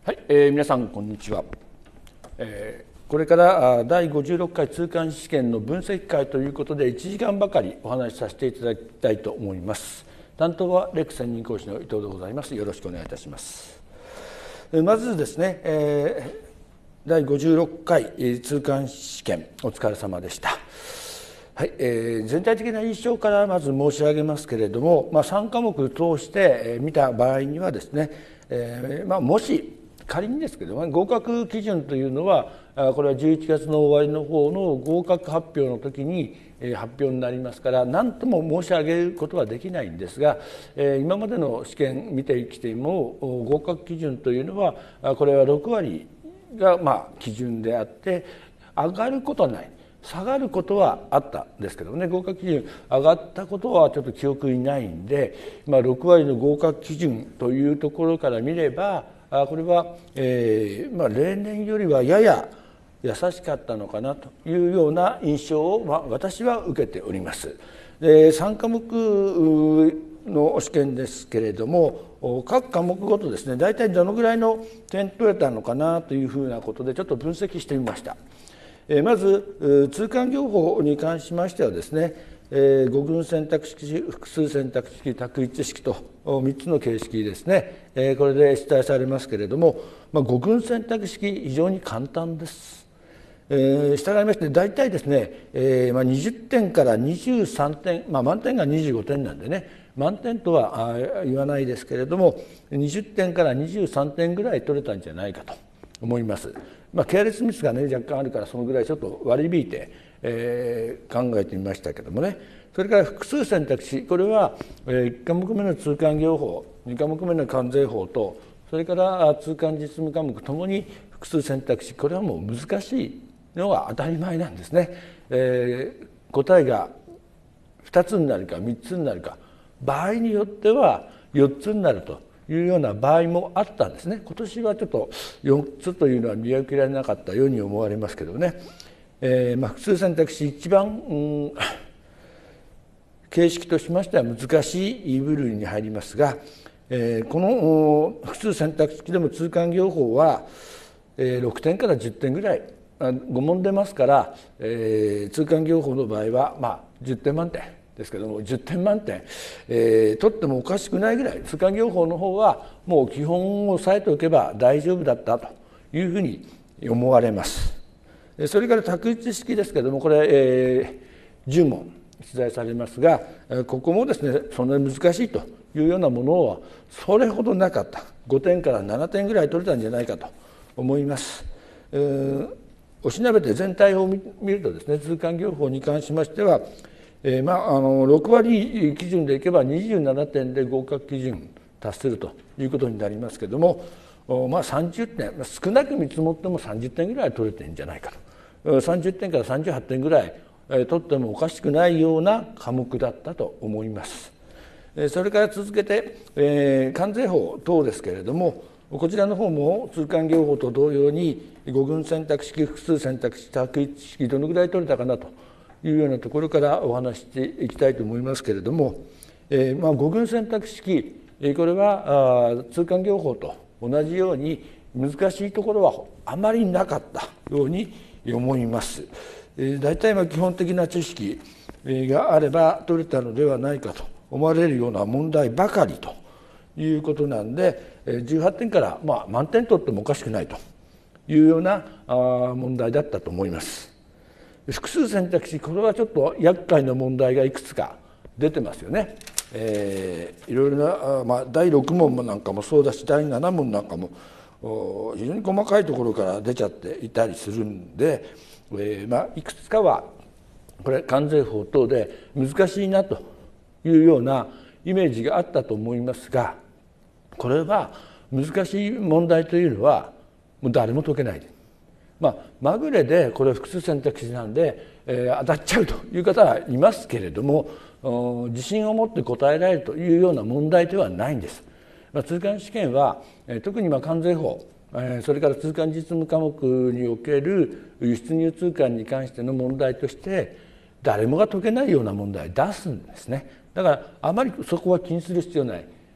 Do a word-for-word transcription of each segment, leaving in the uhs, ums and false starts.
はい、えー、皆さんこんにちは。えー、これからだいごじゅうろっかい通関試験の分析会ということでいちじかんばかりお話しさせていただきたいと思います。担当はレック専任講師の伊藤でございます。よろしくお願いいたします。まずですね、えー、だいごじゅうろっかい通関試験お疲れ様でした。はい、えー、全体的な印象からまず申し上げますけれども、まあ、さんかもく通して見た場合にはですね、えーまあ、もし仮にですけども、合格基準というのはこれはじゅういちがつの終わりの方の合格発表の時に発表になりますから何とも申し上げることはできないんですが、今までの試験見てきても合格基準というのはこれはろくわりがまあ基準であって上がることはない。下がることはあったんですけどね、合格基準上がったことはちょっと記憶にないんで、まあ、ろくわりの合格基準というところから見ればこれは、えーまあ、例年よりはやや優しかったのかなというような印象を、まあ、私は受けております。でさんかもくの試験ですけれども各科目ごとですね大体どのぐらいの点取れたのかなというふうなことでちょっと分析してみました。まず通関業法に関しましてはですね、五群選択式、複数選択式、択一式とみっつの形式ですね、これで出題されますけれども、五群選択式非常に簡単です。したがいまして大体ですね、にじゅってんからにじゅうさんてん、まあ、満点がにじゅうごてんなんでね満点とは言わないですけれどもにじゅってんからにじゅうさんてんぐらい取れたんじゃないかと思います。まあ、ケアレスミスがね若干あるからそのぐらいちょっと割り引いて、えー、考えてみましたけどもね。それから複数選択肢これは、えー、いっかもくめの通関業法にかもくめの関税法とそれから通関実務科目ともに複数選択肢これはもう難しいのが当たり前なんですね。えー、答えがふたつになるかみっつになるか場合によってはよっつになるというような場合もあったんですね。今年はちょっとよっつというのは見受けられなかったように思われますけどね、えーまあ、複数選択肢一番、うん、形式としましては難しい部類に入りますが、えー、この複数選択式でも通関業法は、えー、ろくてんからじゅってんぐらいご問出ますから、えー、通関業法の場合は、まあ、じゅってん満点ですけどもじゅってん満点、えー、取ってもおかしくないぐらい通関業法の方はもう基本を押さえておけば大丈夫だったというふうに思われます。それから択一式ですけどもこれ、えー、じゅうもん出題されますがここもですねそんなに難しいというようなものはそれほどなかったごてんからななてんぐらい取れたんじゃないかと思います。えー、おしなべて全体を見るとですね通関業法に関しましてはえーまあ、あのろくわり基準でいけばにじゅうななてんで合格基準達するということになりますけども、まあ、さんじゅってん少なく見積もってもさんじゅってんぐらい取れてるんじゃないかとさんじゅってんからさんじゅうはってんぐらい取ってもおかしくないような科目だったと思います。それから続けて、えー、関税法等ですけれどもこちらの方も通関業法と同様に五群選択式複数選択式択一式どのぐらい取れたかなというようなところからお話していきたいと思いますけれども、えーまあ、五群選択式これは通関業法と同じように難しいところはあまりなかったように思います。えー、大体まあ基本的な知識があれば取れたのではないかと思われるような問題ばかりということなんでじゅうはってんからまあ満点取ってもおかしくないというような問題だったと思います。複数選択肢これはちょっと厄介な問題がいくつか出てますよね。えー、いろいろな、まあ、だいろくもんなんかもそうだしだいななもんなんかも非常に細かいところから出ちゃっていたりするんで、えーまあ、いくつかはこれ関税法等で難しいなというようなイメージがあったと思いますがこれは難しい問題というのはもう誰も解けない。まあ、まぐれでこれ複数選択肢なんで、えー、当たっちゃうという方はいますけれども自信を持って答えられるというような問題ではないんです。まあ、通関試験は、えー、特にまあ関税法、えー、それから通関実務科目における輸出入通関に関しての問題として誰もが解けないような問題を出すんですね。だからあまりそこは気にする必要ない。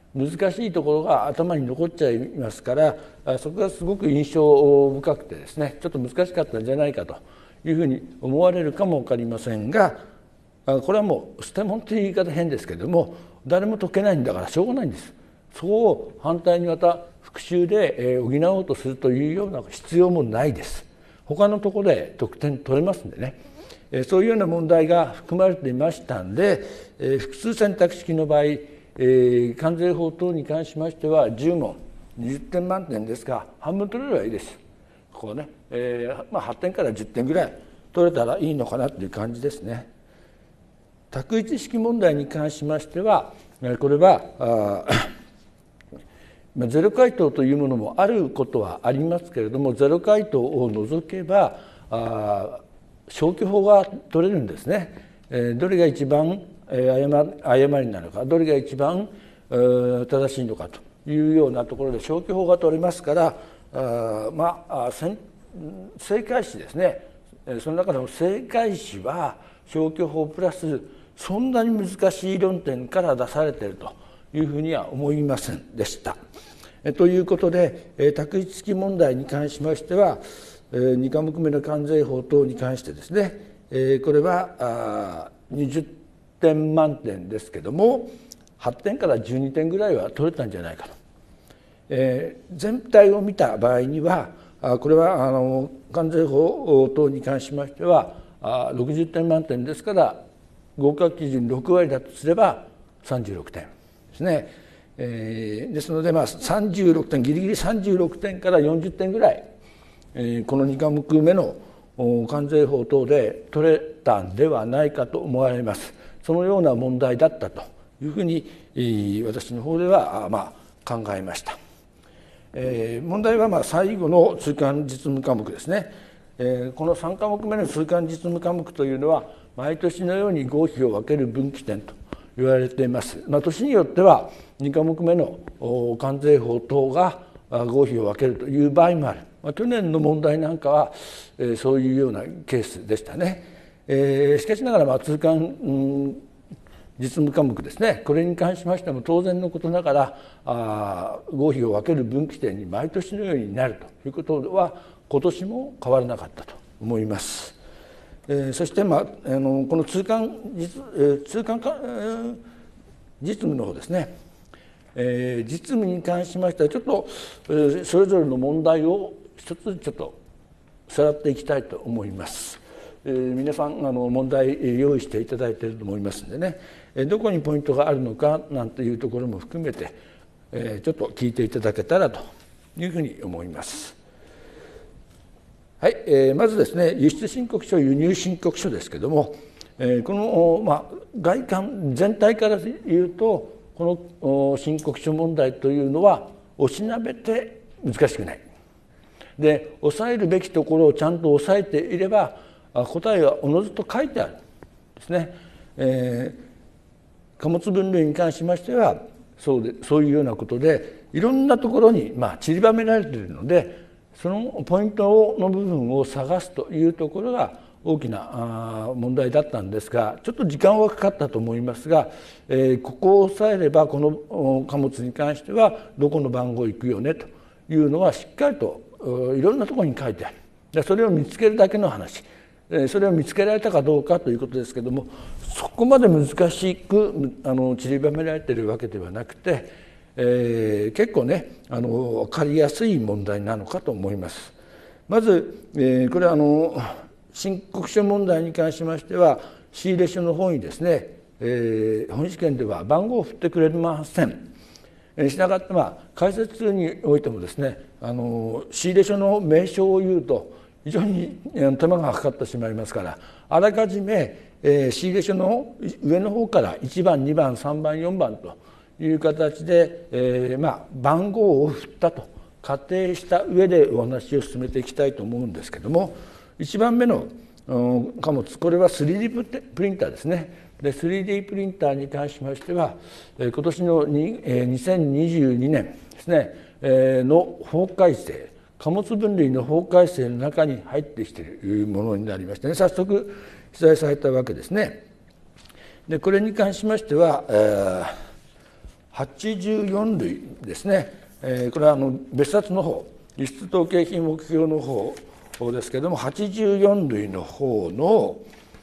難しいところが頭に残っちゃいますから、そこがすごく印象深くてですね、ちょっと難しかったんじゃないかというふうに思われるかも分かりませんが、これはもう捨て物という言い方変ですけれども、誰も解けないんだからしょうがないんです。そこを反対にまた復習で補おうとするというような必要もないです。他のところで得点取れますんでね、そういうような問題が含まれていましたんで、複数選択式の場合、関税法等に関しましてはじゅう問にじゅってん満点ですが、半分取れればいいです。ここね、えーまあ、はってんからじゅってんぐらい取れたらいいのかなという感じですね。択一式問題に関しましては、これはゼロ回答というものもあることはありますけれども、ゼロ回答を除けば消去法が取れるんですね。どれが一番誤りなのか、どれが一番正しいのかというようなところで消去法が取れますから、あまあ正解詞ですね、その中でも正解詞は消去法プラスそんなに難しい論点から出されているというふうには思いませんでした。ということで、択一式問題に関しましてはに科目目の関税法等に関してですね、これはにじゅってん満点ですけども、はってんからじゅうにてんぐらいは取れたんじゃないかと。全体を見た場合にはこれはあの関税法等に関しましてはろくじゅってん満点ですから、合格基準ろく割だとすればさんじゅうろくてんですね。えー、ですので、まあ、さんじゅうろくてんギリギリさんじゅうろくてんからよんじゅってんぐらい、えー、このに科目目の関税法等で取れたんではないかと思われます。そのような問題だったというふうに、えー、私の方では、まあ、考えました。えー、問題はまあ最後の通貫実務科目ですね。えー、このさん科目目の通貫実務科目というのは毎年のように合否を分ける分岐点と言われています。まあ、年によってはに科目目の関税法等が合否を分けるという場合もある。まあ、去年の問題なんかは、えー、そういうようなケースでしたね。えー、しかしながらまあ通貫、うん実務科目ですね、これに関しましても当然のことながらあ合否を分ける分岐点に毎年のようになるということは今年も変わらなかったと思います。えー、そして、まあ、あのこの通貫実、えー、通貫か、えー、実務の方ですね、えー、実務に関しましてはちょっと、えー、それぞれの問題を一つちょっとさらっていきたいと思います。えー、皆さんあの問題用意していただいていると思いますのでね、どこにポイントがあるのかなんていうところも含めて、えー、ちょっと聞いていただけたらというふうに思います。はい、えー、まずですね、輸出申告書、輸入申告書ですけれども、えー、この、まあ、外観全体から言うとこの申告書問題というのはおしなべて難しくない。で、抑えるべきところをちゃんと抑えていれば答えはおのずと書いてあるんですね。えー、貨物分類に関しましてはそうで、そういうようなことでいろんなところに、まあ、散りばめられているので、そのポイントの部分を探すというところが大きな問題だったんですが、ちょっと時間はかかったと思いますが、えー、ここを押さえればこの貨物に関してはどこの番号行くよねというのはしっかりといろんなところに書いてある。でそれを見つけるだけの話、それを見つけられたかどうかということですけれども、そこまで難しくあの散りばめられているわけではなくて、えー、結構ねあの分かりやすい問題なのかと思います。まず、えー、これはあの申告書問題に関しましては仕入書の方にですね、えー、本試験では番号を振ってくれません。したがって、まあ、解説においてもですね、あの仕入書の名称を言うと非常に手間がかかってしまいますから、あらかじめ、えー、仕入書の上の方からいちばんにばんさんばんよんばんという形で、えーまあ、番号を振ったと仮定した上でお話を進めていきたいと思うんですけども、いちばんめの貨物、これは スリーディー プリンターですね。で スリーディー プリンターに関しましては今年のにせんにじゅうにねんですねの法改正、貨物分類の法改正の中に入ってきているものになりましてね、早速記載されたわけですね。でこれに関しましては、えーはちじゅうよんるいですね。えー、これはあの別冊の方、輸出統計品目標の方ですけれども、はちじゅうよんるいの方の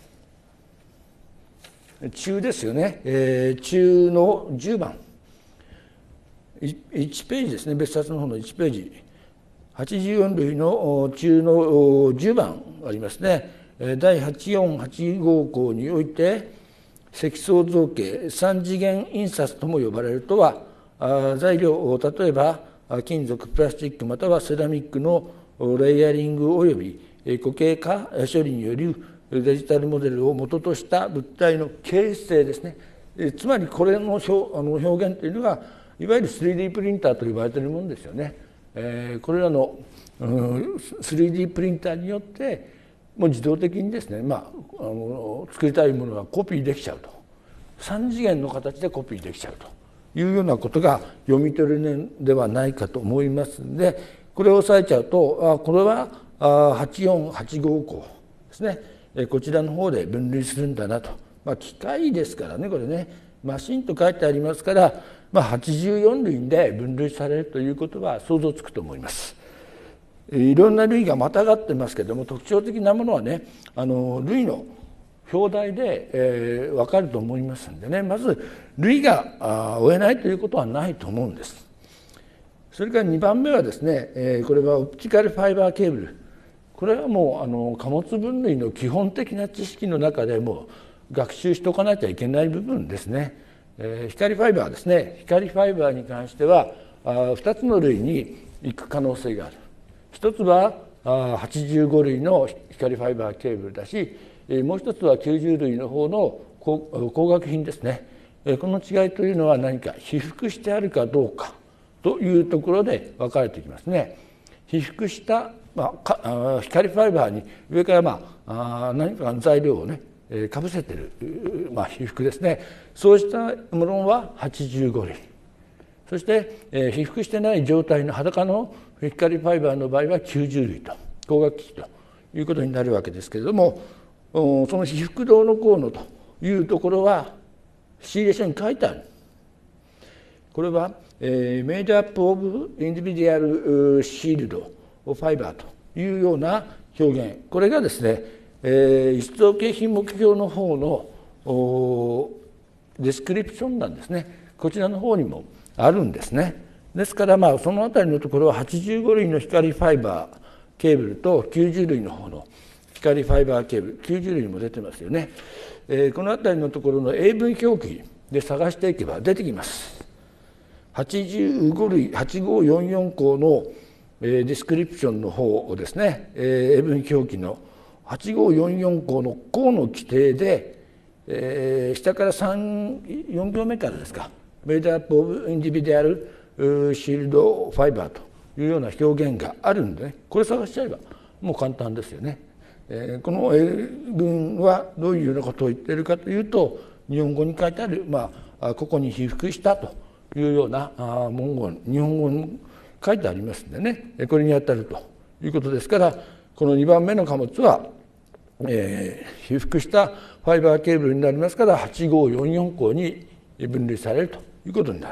中ですよね、えー、中のじゅうばん、いちページですね、別冊の方のいちページ、はちじゅうよんるいの中のじゅうばんありますね。だいはちよんはちご項において、積層造形三次元印刷とも呼ばれるとは、材料、例えば金属、プラスチックまたはセラミックのレイヤリングおよび固形化処理によるデジタルモデルを元とした物体の形成ですね。つまりこれの表現というのがいわゆる スリーディー プリンターと呼ばれているものですよね。これらの スリーディー プリンターによってもう自動的にですね、まあ、あの作りたいものがコピーできちゃうと、三次元の形でコピーできちゃうというようなことが読み取れるのではないかと思いますので、これを押さえちゃうと、あこれははちよんはちご項ですね。こちらの方で分類するんだなと、まあ、機械ですからね、これね、マシンと書いてありますから、まあ、はちじゅうよんるいで分類されるということは想像つくと思います。いろんな類がまたがってますけれども、特徴的なものはね、あの類の表題で、えー、分かると思いますんでね、まず類が追えないということはないと思うんです。それからにばんめはですね、えー、これはオプティカルファイバーケーブル。これはもうあの貨物分類の基本的な知識の中でも学習しておかなきゃいけない部分ですね。えー、光ファイバーですね。光ファイバーに関してはあふたつの類に行く可能性がある。一つはあはちじゅうごるいの光ファイバーケーブルだし、もう一つはきゅうじゅうるいの方の工学品ですね。この違いというのは何か、被覆してあるかどうかというところで分かれてきますね。被覆したまあ、光ファイバーに上から、まあ、何かの材料をねかぶせてる、まあ、被覆ですね。そうしたものははちじゅうごるい、そして、えー、被覆してない状態の裸の光ファイバーの場合はきゅうじゅうるいと光学機器ということになるわけですけれども、その被覆どうのこうのというところは仕入れ書に書いてある。これは、えー、メイドアップオブインディビディアルシールドファイバーというような表現、これがですね、えー、輸出統計品目表の方のデスクリプションなんですね。こちらの方にもあるんですね。ですからまあそのあたりのところははちじゅうごるいの光ファイバーケーブルときゅうじゅうるいの方の光ファイバーケーブル、きゅうじゅうるいも出てますよね。えー、このあたりのところの英文表記で探していけば出てきます。はちじゅうごるいはちごうよんよん項のディスクリプションの方をですね、英文表記のはちごうよんよん項の項の規定で、えー、下からさん、よんびょうめからですか、メイドアップオブインディビディアルシールドファイバーというような表現があるんでね、これ探しちゃえばもう簡単ですよね。えー、この英文はどういうようなことを言っているかというと、日本語に書いてある、まあ、ここに被覆したというような文言、日本語に書いてありますんでね、これに当たるということですから、このにばんめの貨物は、えー、被覆したファイバーケーブルになりますから、はちごうよんよん項に分類されるということになる。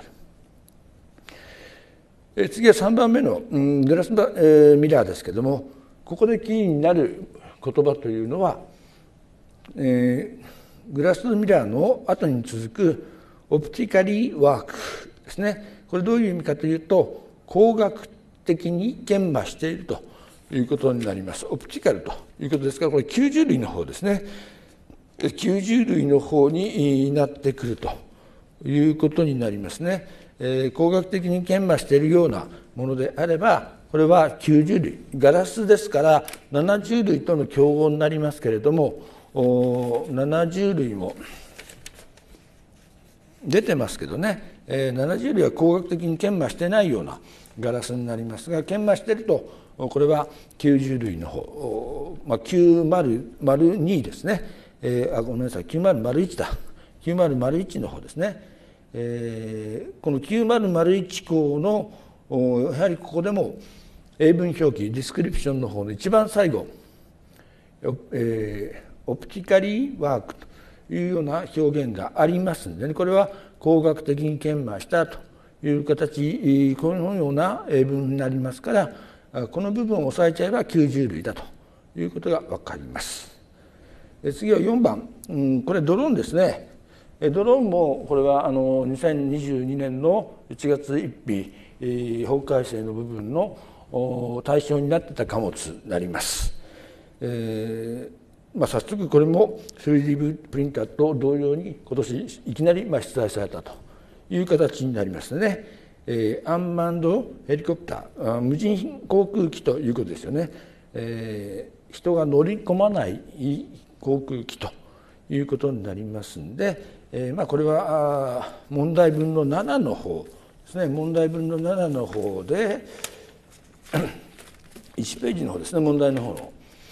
えー、次はさんばんめの、うん、グラス、えー、ミラーですけれども、ここでキーになる言葉というのは、えー、グラスミラーの後に続くオプティカリーワークですね。これどういう意味かというと、工学的に研磨しているということになります。オプティカルということですから、これきゅうじゅうるいの方ですね。きゅうじゅうるいの方になってくるということになりますね。えー、工学的に研磨しているようなものであれば、これはきゅうじゅうるい、ガラスですからななじゅうるいとの競合になりますけれども、ななじゅうるいも出てますけどね、えー、ななじゅうるいは工学的に研磨してないようなガラスになりますが、研磨しているとこれはきゅうじゅうるいの方、まあ、きゅうまるまるにですね、えー、あごめんなさいきゅうまるまるいちだきゅうまるまるいちの方ですね、えー、このきゅうまるまるいち項のやはりここでも英文表記ディスクリプションの方の一番最後、えー、オプティカリーワークというような表現がありますので、ね、これは工学的に研磨したという形、このような英文になりますから、この部分を押さえちゃえばきゅうじゅう類だということが分かります。次はよんばん、これドローンですね。ドローンもこれはあのにせんにじゅうにねんのいちがつついたち法改正の部分の対象になっていた貨物になります。えーまあ、早速これも スリーディー プリンターと同様に今年いきなりまあ出題されたという形になりますね。えー、アンマンドヘリコプター、無人航空機ということですよね。えー、人が乗り込まない航空機ということになりますんで、えーまあ、これは問題文のななの方ですね。問題文のななの方でいちページの方ですね。問題の方の、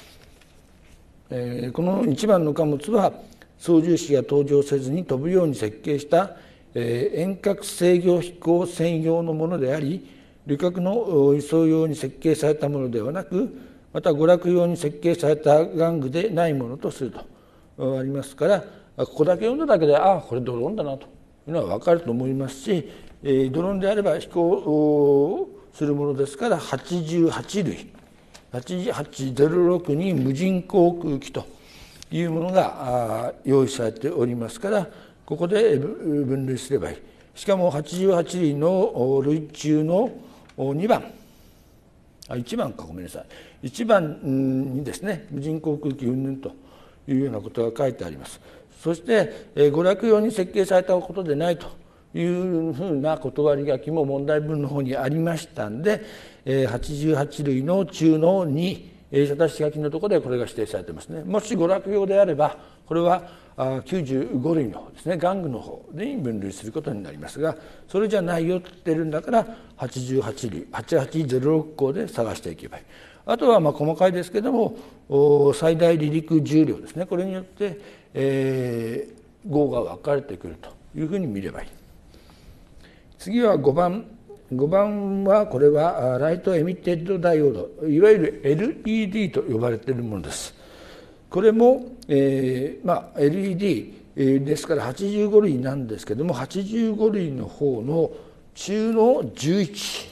えー、このいちばんの貨物は操縦士が搭乗せずに飛ぶように設計した遠隔制御飛行専用のものであり、旅客の輸送用に設計されたものではなく、また娯楽用に設計された玩具でないものとするとありますから、ここだけ読んだだけで、ああこれドローンだなというのは分かると思いますし、ドローンであれば飛行するものですからはちじゅうはち類、はちはちゼロろくに無人航空機というものが用意されておりますから、ここで分類すればいい。しかもはちじゅうはち類の類中のにばん、あいちばんかごめんなさい、いちばんにですね、無人航空機云々というようなことが書いてあります。そして娯楽用に設計されたことでないというふうな断り書きも問題文の方にありましたんで、はちじゅうはち類の中のに、たし書きのところでこれが指定されていますね。もし娯楽用であればこれはきゅうじゅうご類の方ですね、玩具の方に分類することになりますが、それじゃないよって言ってるんだからはちじゅうはち類、はちはちゼロろく項で探していけばいい。あとはまあ細かいですけども、最大離陸重量ですね、これによって、えー、号が分かれてくるというふうに見ればいい。次はごばん。ごばんはこれはライトエミテッドダイオード、いわゆる エルイーディー と呼ばれているものです。これも、えーまあ、エルイーディー ですからはちじゅうご類なんですけども、はちじゅうご類の方の中のじゅういち、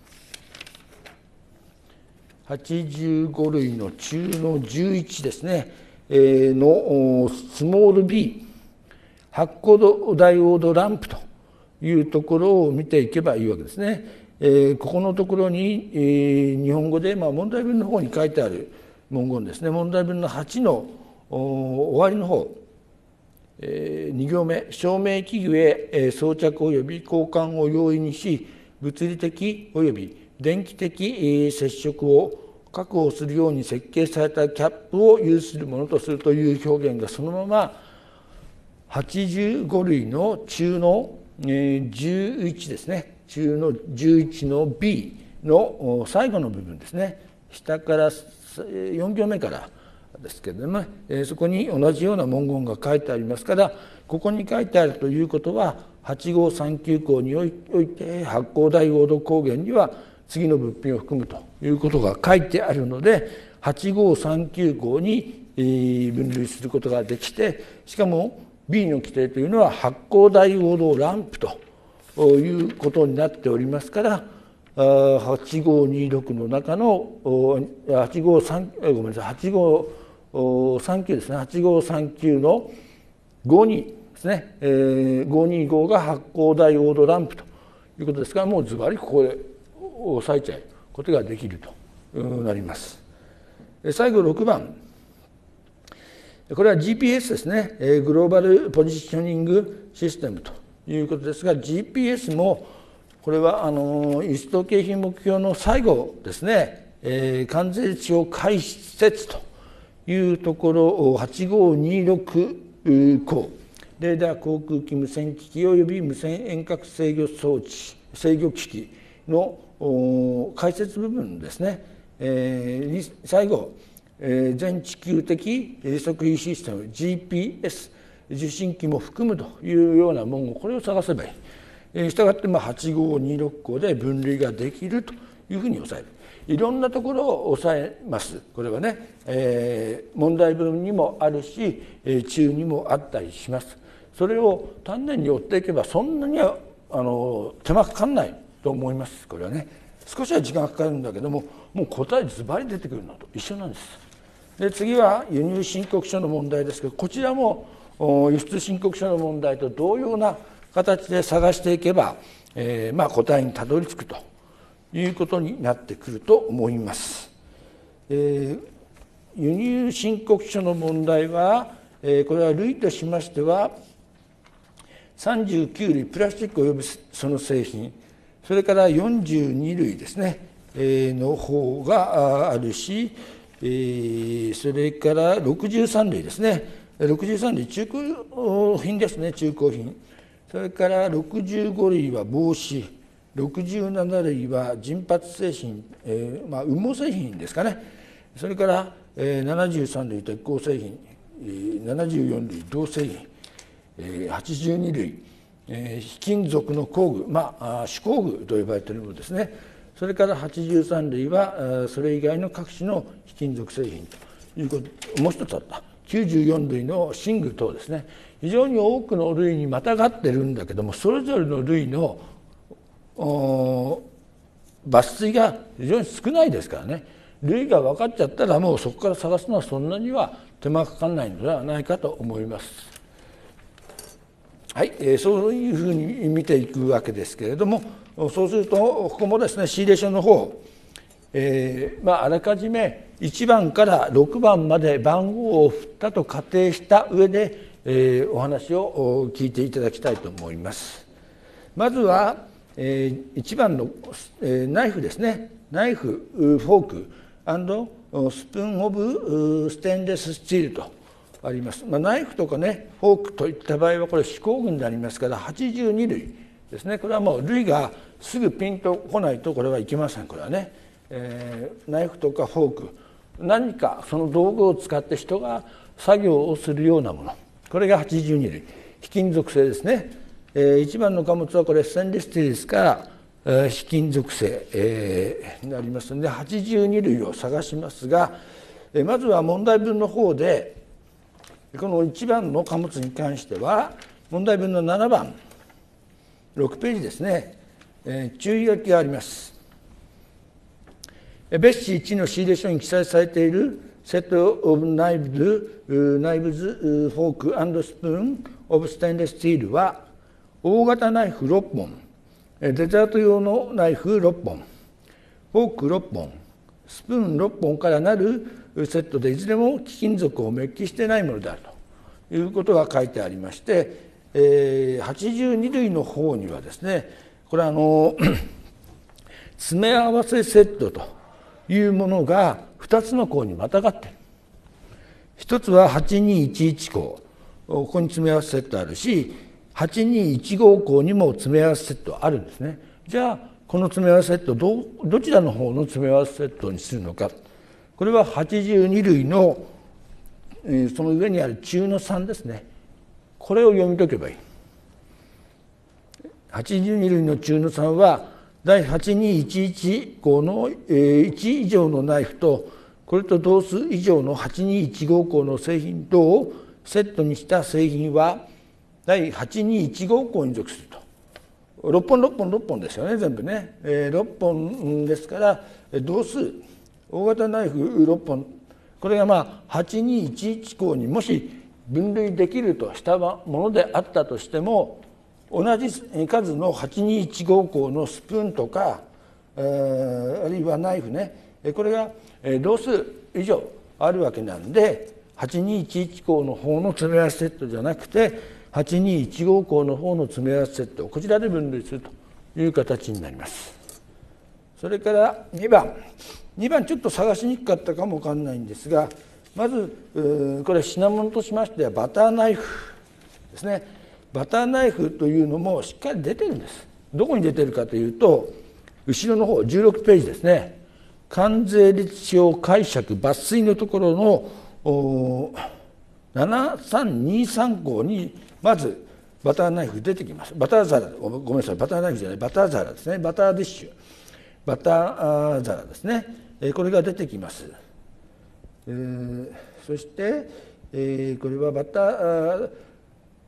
はちじゅうご類の中のじゅういちですね、えー、のスモール B 発光ダイオードランプというところを見ていけばいいわけですね。えー、ここのところに、えー、日本語で、まあ、問題文の方に書いてある文言ですね。問題文のはちの終わりの方、えー、に行目、照明器具へ装着及び交換を容易にし、物理的及び電気的接触を確保するように設計されたキャップを有するものとするという表現がそのままはちじゅうご類の中のじゅういちですね、中のじゅういちの B の最後の部分ですね、下からよん行目からですけれども、そこに同じような文言が書いてありますから、ここに書いてあるということははちごうさんきゅう項において発光ダイオード光源には次の物品を含むということが書いてあるので、はちごうさんきゅう項に分類することができて、しかもB の規定というのは発光ダイオードランプということになっておりますから、はちごうにろくの中のはちごうさんごめんなさいはちごうさんきゅうですね、はちごうさんきゅうのごにですね、ごにごが発光ダイオードランプということですから、もうズバリここで押さえちゃうことができるとなります。最後ろくばん、これは ジーピーエス ですね、グローバルポジショニングシステムということですが、 ジーピーエス もこれはあの輸出統計品目標の最後ですね、えー、関税値を開設というところをはちごうにろく項、レーダー航空機無線機器及び無線遠隔制御装置制御機器の開設部分ですね、えー、に最後、えー、全地球的測位システム ジーピーエス 受信機も含むというような文言、これを探せばいい。したがってはちごうにろく項で分類ができるというふうに抑える。いろんなところを抑えます。これはね、えー、問題文にもあるし、中にもあったりします。 それを丹念に追っていけばそんなにはあの手間かかんないと思います。これはね、少しは時間がかかるんだけども、もう答えズバリ出てくるのと一緒なんです。で次は輸入申告書の問題ですけど、こちらも輸出申告書の問題と同様な形で探していけば、えー、まあ答えにたどり着くということになってくると思います。えー、輸入申告書の問題は、えー、これは類としましてはさんじゅうきゅう類プラスチックおよびその製品、それからよんじゅうに類ですね、えー、の方があるし、えー、それからろくじゅうさん類ですね、ろくじゅうさん類中古品ですね、中古品、それからろくじゅうご類は帽子、ろくじゅうなな類は人髪製品、えーまあ、羽毛製品ですかね、それから、えー、ななじゅうさん類鉄鋼製品、えー、ななじゅうよん類銅製品、えー、はちじゅうに類、えー、非金属の工具、まあ、手工具と呼ばれているものですね、それからはちじゅうさん類はそれ以外の各種の非金属製品ということ、もう一つあったきゅうじゅうよん類の寝具等ですね、非常に多くの類にまたがってるんだけども、それぞれの類の抜粋が非常に少ないですからね、類が分かっちゃったらもうそこから探すのはそんなには手間がかかんないのではないかと思います。はい、えー、そういうふうに見ていくわけですけれども、そうするとここもですね、シーレーションの方、えーまあ、あらかじめいちばんからろくばんまで番号を振ったと仮定した上で、えー、お話を聞いていただきたいと思います。まずは、えー、いちばんの、えー、ナイフですね、ナイフ、フォーク&スプーンオブステンレススチールとあります。まあ、ナイフとかね、フォークといった場合はこれ手工具になりますからはちじゅうに類ですね。これはもう類がすぐピンとこないとこれはいけません。これはね、えー、ナイフとかフォーク、何かその道具を使って人が作業をするようなもの、これがはちじゅうに類、非金属製ですね。えー、いちばんの貨物はこれステンレススチールですから、えー、非金属製、えー、になりますのではちじゅうに類を探しますが、えー、まずは問題文の方でこのいちばんの貨物に関しては問題文のななばんろくページですね、えー、注意書きがあります。別紙いちの仕入れ書に記載されているセットオブナイブズ、ナイブズ、フォーク&スプーンオブステンレススチールは大型ナイフろっぽん、デザート用のナイフろっぽん、フォークろっぽん、スプーンろっぽんからなるセットでいずれも貴金属を滅記していないものであるということが書いてありまして、えー、はちじゅうに類の方にはですね、これはあの詰め合わせセットというものがふたつの項にまたがっている。一つははちにいちいち項、ここに詰め合わせセットあるし、はちにいちご項にも詰め合わせセットあるんですね。じゃあこの詰め合わせセット ど, どちらの方の詰め合わせセットにするのか。これははちじゅうに類の、えー、その上にある中のさんですね。これを読み解けばいい。はちじゅうに類の中のさんは第はちにいちいち項のいち以上のナイフとこれと同数以上のはちにいちご項の製品等をセットにした製品は第はちにいちご項に属すると。ろっぽんろっぽんろっぽんですよね、全部ね。えー、ろっぽんですから同数大型ナイフろっぽん、これがまあはちにいちいち項にもし分類できるとしたものであったとしても、同じ数のはちにいちご項のスプーンとか、えー、あるいはナイフね、これが同数以上あるわけなんで、はちにいちいち項の方の詰め合わせセットじゃなくてはちにいちご項の方の詰め合わせセットをこちらで分類するという形になります。それからにばんにばんちょっと探しにくかったかもわかんないんですが、まずこれ品物としましてはバターナイフですね。バターナイフというのもしっかり出てるんです。どこに出てるかというと後ろの方じゅうろくページですね。関税率表解釈抜粋のところのななさんにさん項にまずバターナイフ出てきます。バター皿、ごめんなさい、バターナイフじゃないバター皿ですね。バターディッシュ、バター皿ですね。これが出てきます。えー、そして、えー、これはバター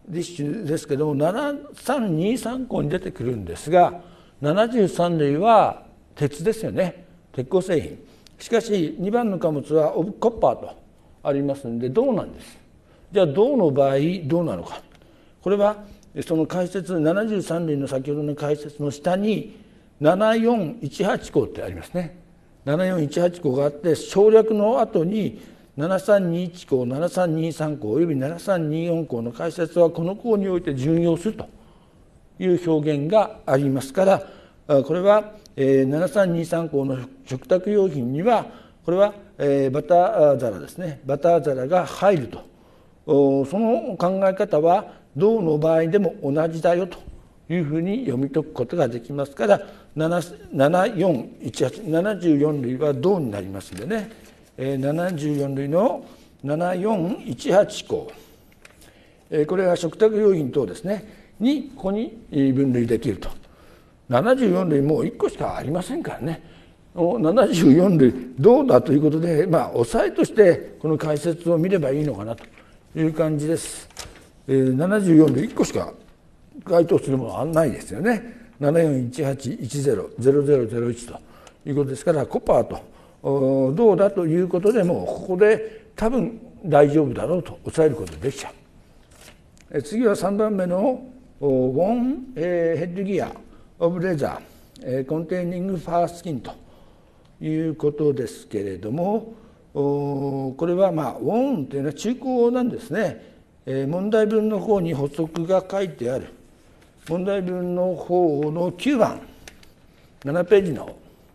ディッシュですけどもななさんにさん項に出てくるんですが、ななじゅうさん類は鉄ですよね、鉄鋼製品。しかしにばんの貨物はオブコッパーとありますので銅なんです。じゃあ銅の場合どうなのか。これはその解説ななじゅうさん類の先ほどの解説の下にななよんいちはち項ってありますね。ななよんいちはち項があって省略の後にななさんにいち項、ななさんにさん項およびななさんによん項の解説はこの項において準用するという表現がありますから、これはななさんにさん項の食卓用品にはこれはバター皿ですね、バター皿が入ると。その考え方は銅の場合でも同じだよというふうに読み解くことができますから、ななよんいちはち、ななじゅうよん類は銅になりますのでね、ななじゅうよん類のななよんいちはち項、これは食卓用品等ですねにここに分類できると。ななじゅうよん類もういっこしかありませんからね、ななじゅうよん類銅だということで、まあ押さえとしてこの解説を見ればいいのかなという感じです。ななじゅうよん類いっこしか該当するものはないですよね。ななよんいちはちいちゼロゼロゼロゼロいちということですから、コパーと銅だということでもうここで多分大丈夫だろうと抑えることができちゃう。次はさんばんめのウォンヘッドギアオブレザーコンテイニングファースキンということですけれども、これはまあウォンというのは中古なんですね。問題文の方に補足が書いてある。問題文の方のきゅうばんななページの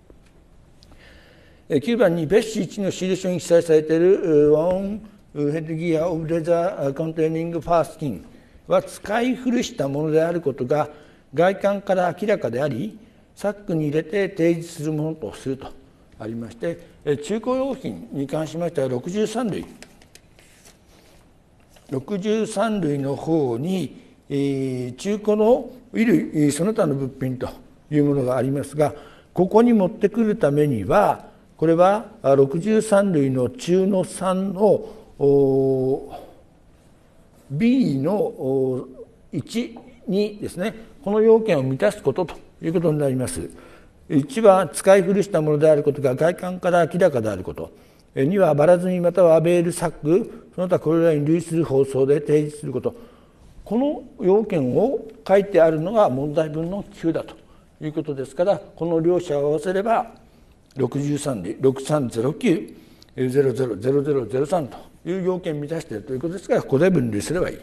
きゅうばんに別紙いちの資料書に記載されているウォンヘッドギアオブレザーコンテイニングファースキンは使い古したものであることが外観から明らかであり、サックに入れて提示するものとするとありまして、中古用品に関しましてはろくじゅうさん類ろくじゅうさん類の方に中古の衣類その他の物品というものがありますが、ここに持ってくるためにはこれはろくじゅうさん類の中のさんの ビー のいちにですね、この要件を満たすことということになります。いちは使い古したものであることが外観から明らかであること、にはバラ積みまたはベールサックその他これらに類する包装で提示すること、この要件を書いてあるのが問題文のきゅうだということですから、この両者を合わせればろくじゅうさん類ろくさんゼロきゅうゼロゼロゼロゼロゼロさんという要件を満たしているということですから、ここで分類すればいい。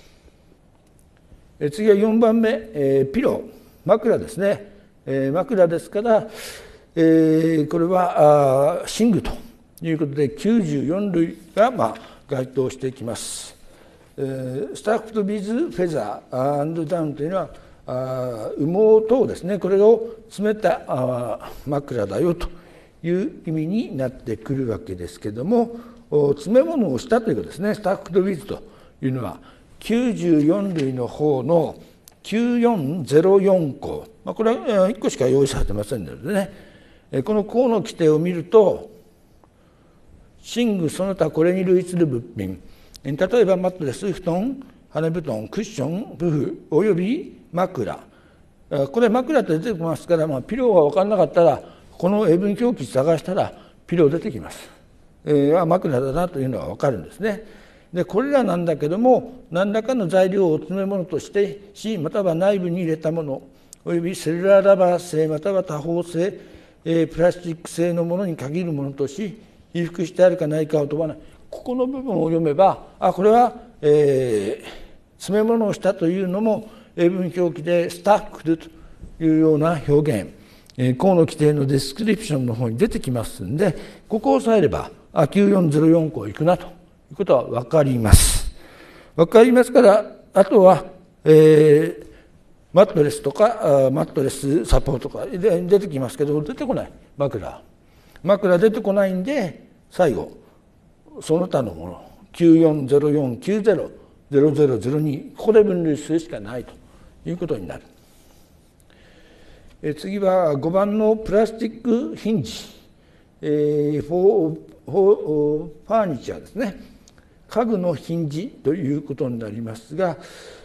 次はよんばんめ、ピロー枕ですね。枕ですから、これは寝具ということできゅうじゅうよん類がまあ該当してきます。スタッフとビズフェザーアンドダウンというのは羽毛等ですね、これを詰めた枕だよという意味になってくるわけですけれども、詰め物をしたということですね。スタッフとビズというのはきゅうじゅうよん類の方のきゅうよんゼロよん項、まあ、これはいっこしか用意されてませんのでね、この項の規定を見ると寝具その他これに類する物品、例えばマットレス、布団、羽布団、クッション、ブフおよび枕、これ枕と出てきますから、まあ、ピローが分からなかったらこの英文表記探したらピロー出てきます。えー、枕だなというのは分かるんですね。でこれらなんだけども、何らかの材料を詰め物としてし、または内部に入れたものおよびセルラーラバー製または多方製、えー、プラスチック製のものに限るものとし、被覆してあるかないかを問わない。ここの部分を読めば、あこれは、えー、詰め物をしたというのも英文表記でスタックドというような表現、えー、項の規定のデスクリプションの方に出てきますんで、ここを押さえればあきゅうよんゼロよん項いくなということは分かります。分かりますから、あとは、えー、マットレスとかマットレスサポートとか出てきますけど、出てこない。枕枕出てこないんで、最後その他のものきゅうよんゼロよんきゅうゼロゼロゼロゼロにここで分類するしかないということになる。え次はごばんのプラスチックヒンジ、えー、フォーフォーファーニチャーですね。家具のヒンジということになりますが、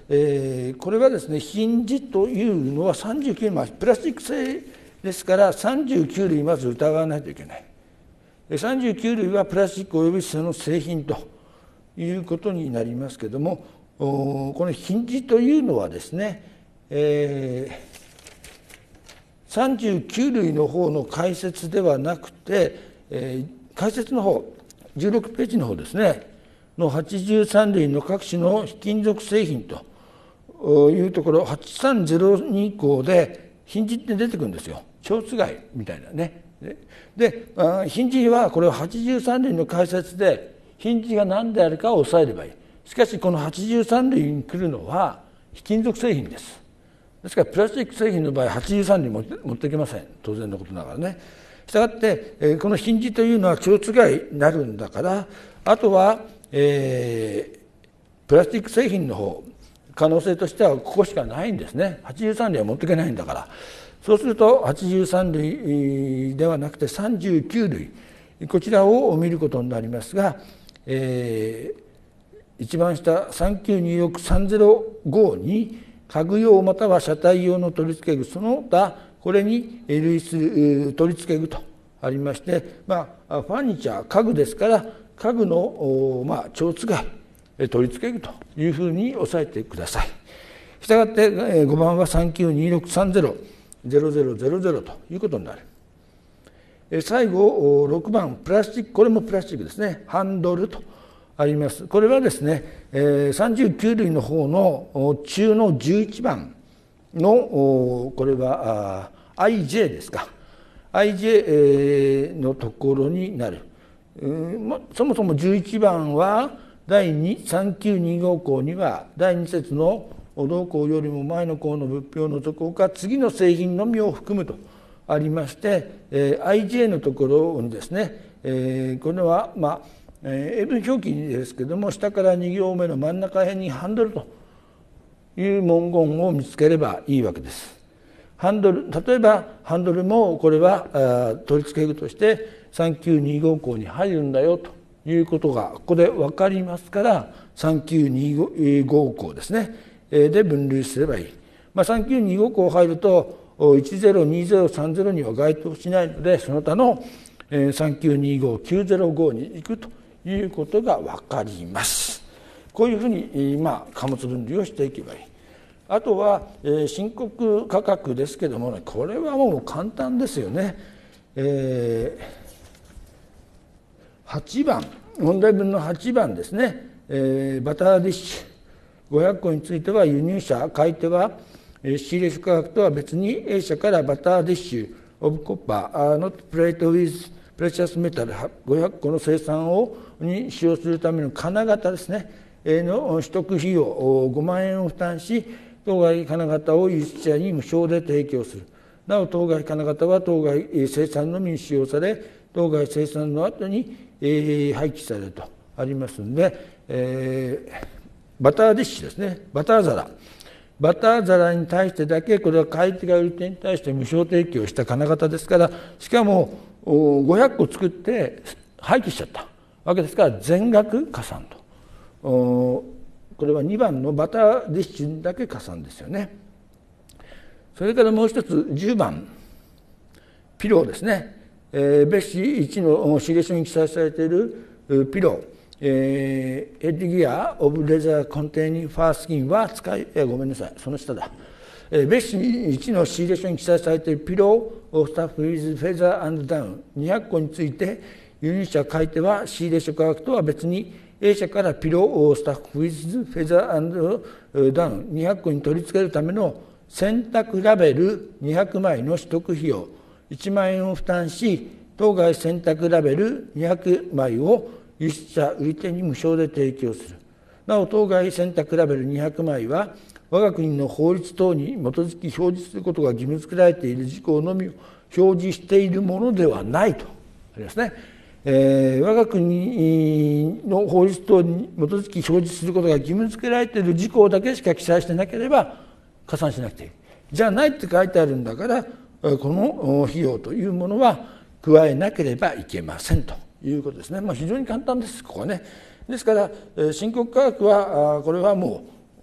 えー、これはですね、ヒンジというのはさんじゅうきゅう類、プラスチック製ですからさんじゅうきゅう類まず疑わないといけない。さんじゅうきゅう類はプラスチックおよびその製品ということになりますけれども、このヒンジというのはですね、えー、さんじゅうきゅう類の方の解説ではなくて、えー、解説の方じゅうろくページの方ですねのはちじゅうさん類の各種の非金属製品というところはちさんゼロに項でヒンジって出てくるんですよ。蝶つがいみたいなね。でヒンジはこれははちじゅうさん類の解説でヒンジが何であるかを押さえればいい。しかしこのはちじゅうさん類に来るのは非金属製品です。ですからプラスチック製品の場合はちじゅうさん類持って持っていけません。当然のことながらね。したがってこのヒンジというのは蝶つがいになるんだから、あとは、えー、プラスチック製品の方可能性としてはここしかないんですね。はちじゅうさん類は持っていけないんだから。そうするとはちじゅうさん類ではなくてさんじゅうきゅう類こちらを見ることになりますが、えー、一番下さんきゅうにろくさんゼロごに家具用または車体用の取り付け具その他これに類する取り付け具とありまして、まあ、ファニチャー家具ですから家具の、まあ、蝶つがい取り付け具というふうに押さえてください。したがってごばんはさんきゅうにろくさんゼロゼロゼロゼロゼロということになる。最後ろくばんプラスチック、これもプラスチックですね。ハンドルとあります。これはですねさんじゅうきゅう類の方の中のじゅういちばんのこれは アイジェー ですか。 アイジェー のところになる。そもそもじゅういちばんはだいさんきゅうにご項にはだいに節の同項よりも前の項の物表のところか次の製品のみを含むとありまして、えー、アイジェー のところにですね、えー、これはまあ、えー、英文表記ですけれども下からに行目の真ん中辺にハンドルという文言を見つければいいわけです。ハンドル、例えばハンドルもこれは取り付け具としてさんきゅうにご項に入るんだよということがここで分かりますからさんきゅうにご項ですねで分類すればいい。まあ、さんきゅうにご項入るといちゼロにゼロさんゼロには該当しないのでその他のさんきゅうにごきゅうゼロごに行くということが分かります。こういうふうに、まあ、貨物分類をしていけばいい。あとは、えー、申告価格ですけどもね、これはもう簡単ですよね。えー、はちばん問題文のはちばんですね、えー、バターディッシュごひゃっこについては輸入者買い手は仕入れ価格とは別に A 社からバターディッシュオブコッパー not plate with precious metal ごひゃっこの生産をに使用するための金型ですねの取得費用ごまんえんを負担し当該金型を輸出者に無償で提供する。なお当該金型は当該生産のみに使用され当該生産の後に廃棄されるとありますので、えー、バターディッシュですね、バター皿バター皿に対してだけこれは買い手が売り手に対して無償提供した金型ですから、しかもごひゃっこ作って廃棄しちゃったわけですから全額加算と。これはにばんのバターディッシュだけ加算ですよね。それからもう一つじゅうばんピローですね、えー、別紙いちの仕入れ書に記載されているピロー、えー、ヘッドギアオブレザーコンテイニングファースキンは使い、えー、ごめんなさいその下だ、えー、別紙いちの仕入れ書に記載されているピロースタッフウィズフェザー&ダウンにひゃっこについて輸入者買い手は仕入れ書価格とは別にA 社からピロースタッフウィズフェザー&ダウンにひゃっこに取り付けるための選択ラベルにひゃくまいの取得費用いちまんえんを負担し当該選択ラベルにひゃくまいを輸出者売り手に無償で提供する。なお当該選択ラベルにひゃくまいは我が国の法律等に基づき表示することが義務付けられている事項のみを表示しているものではないとありますね。えー、我が国の法律等に基づき表示することが義務付けられている事項だけしか記載してなければ加算しなくていい。じゃないって書いてあるんだからこの費用というものは加えなければいけませんということですね。まあ、非常に簡単ですここはね。ですから申告価格はこれはも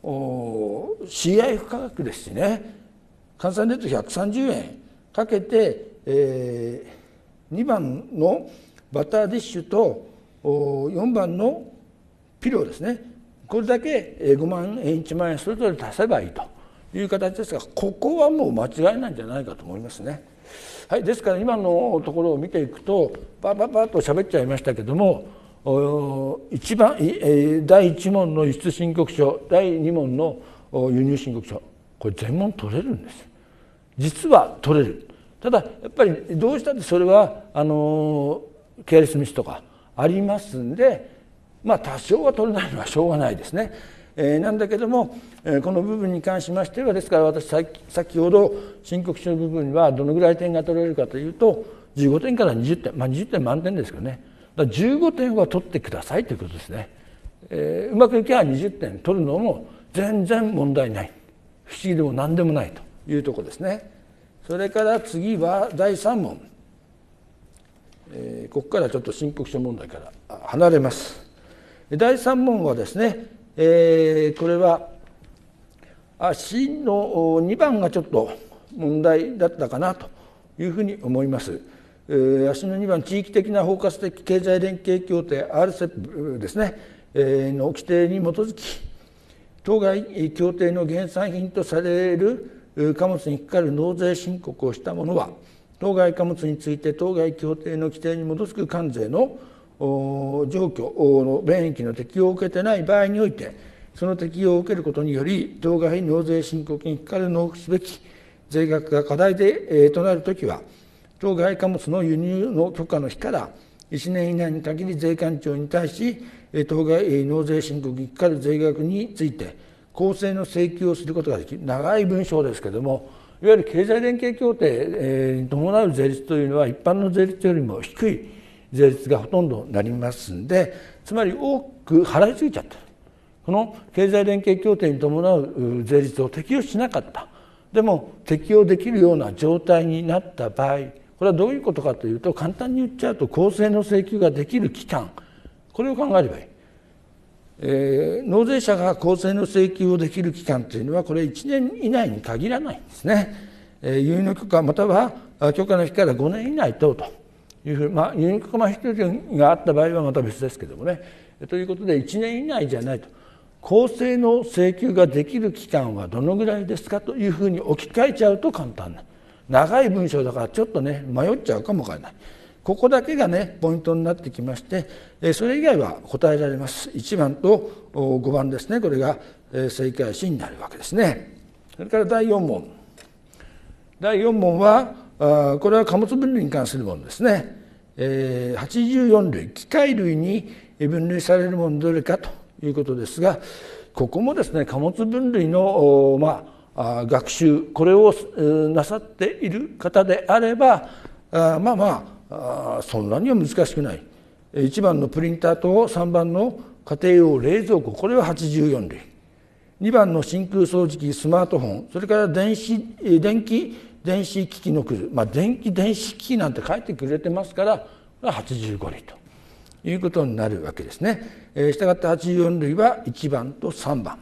シーアイエフ 価格ですしね、換算で言うとひゃくさんじゅうえんかけて、えー、にばんのバターディッシュとよんばんのピローですね、これだけごまんえんいちまんえんそれぞれ足せばいいという形ですが、ここはもう間違いなんじゃないかと思いますね。はい、ですから今のところを見ていくとパパパッと喋っちゃいましたけども、一番だいいち問の輸出申告書、だいに問の輸入申告書、これ全問取れるんです。実は取れる。ただやっぱりどうしたってそれはあのケアレスミスとかありますんで、まあ多少は取れないのはしょうがないですね。えー、なんだけども、えー、この部分に関しましては、ですから私先ほど申告書の部分にはどのぐらい点が取れるかというとじゅうごてんからにじゅってん、まあにじゅってん満点ですけどね、だからじゅうごてんは取ってくださいということですね。えー、うまくいけばにじゅってん取るのも全然問題ない、不思議でも何でもないというところですね。それから次はだいさん問、えー、ここからちょっと申告書問題から離れます。だいさん問はですね、えー、これはあ C のにばんがちょっと問題だったかなというふうに思います。えー、足のにばん、地域的な包括的経済連携協定 アールセップ ですね、えー、の規定に基づき当該協定の原産品とされる貨物にかかる納税申告をした者は当該貨物について当該協定の規定に基づく関税の状況の便益の適用を受けてない場合において、その適用を受けることにより当該納税申告にかかる納付すべき税額が過大でとなるときは、当該貨物の輸入の許可の日からいちねん以内に限り税関庁に対し当該納税申告にかかる税額について公正の請求をすることができる。長い文章ですけれども、いわゆる経済連携協定に伴う税率というのは一般の税率よりも低い税率がほとんどになりますんで、つまり多く払いすぎちゃった。この経済連携協定に伴う税率を適用しなかった。でも適用できるような状態になった場合、これはどういうことかというと、簡単に言っちゃうと公正の請求ができる期間、これを考えればいい。えー、納税者が公正の請求をできる期間というのはこれいちねん以内に限らないんですね。えー、輸入許可または許可の日からごねん以内等というふうに、まあ、輸入許可の日があった場合はまた別ですけどもね。ということでいちねん以内じゃないと。公正の請求ができる期間はどのぐらいですかというふうに置き換えちゃうと簡単な。長い文章だからちょっとね迷っちゃうかもわからない。ここだけがねポイントになってきまして、それ以外は答えられます。いちばんとごばんですね、これが正解詞になるわけですね。それからだいよん問。だいよん問はこれは貨物分類に関するものですね。はちじゅうよん類、機械類に分類されるものどれかということですが、ここもですね貨物分類の、まあ、学習これをなさっている方であればまあまあそんなには難しくない。いちばんのプリンターとさんばんの家庭用冷蔵庫、これははちじゅうよん類、にばんの真空掃除機、スマートフォン、それから電子電気電子機器のくず、まあ、電気電子機器なんて書いてくれてますからはちじゅうご類ということになるわけですね。えー、したがってはちじゅうよん類はいちばんとさんばん。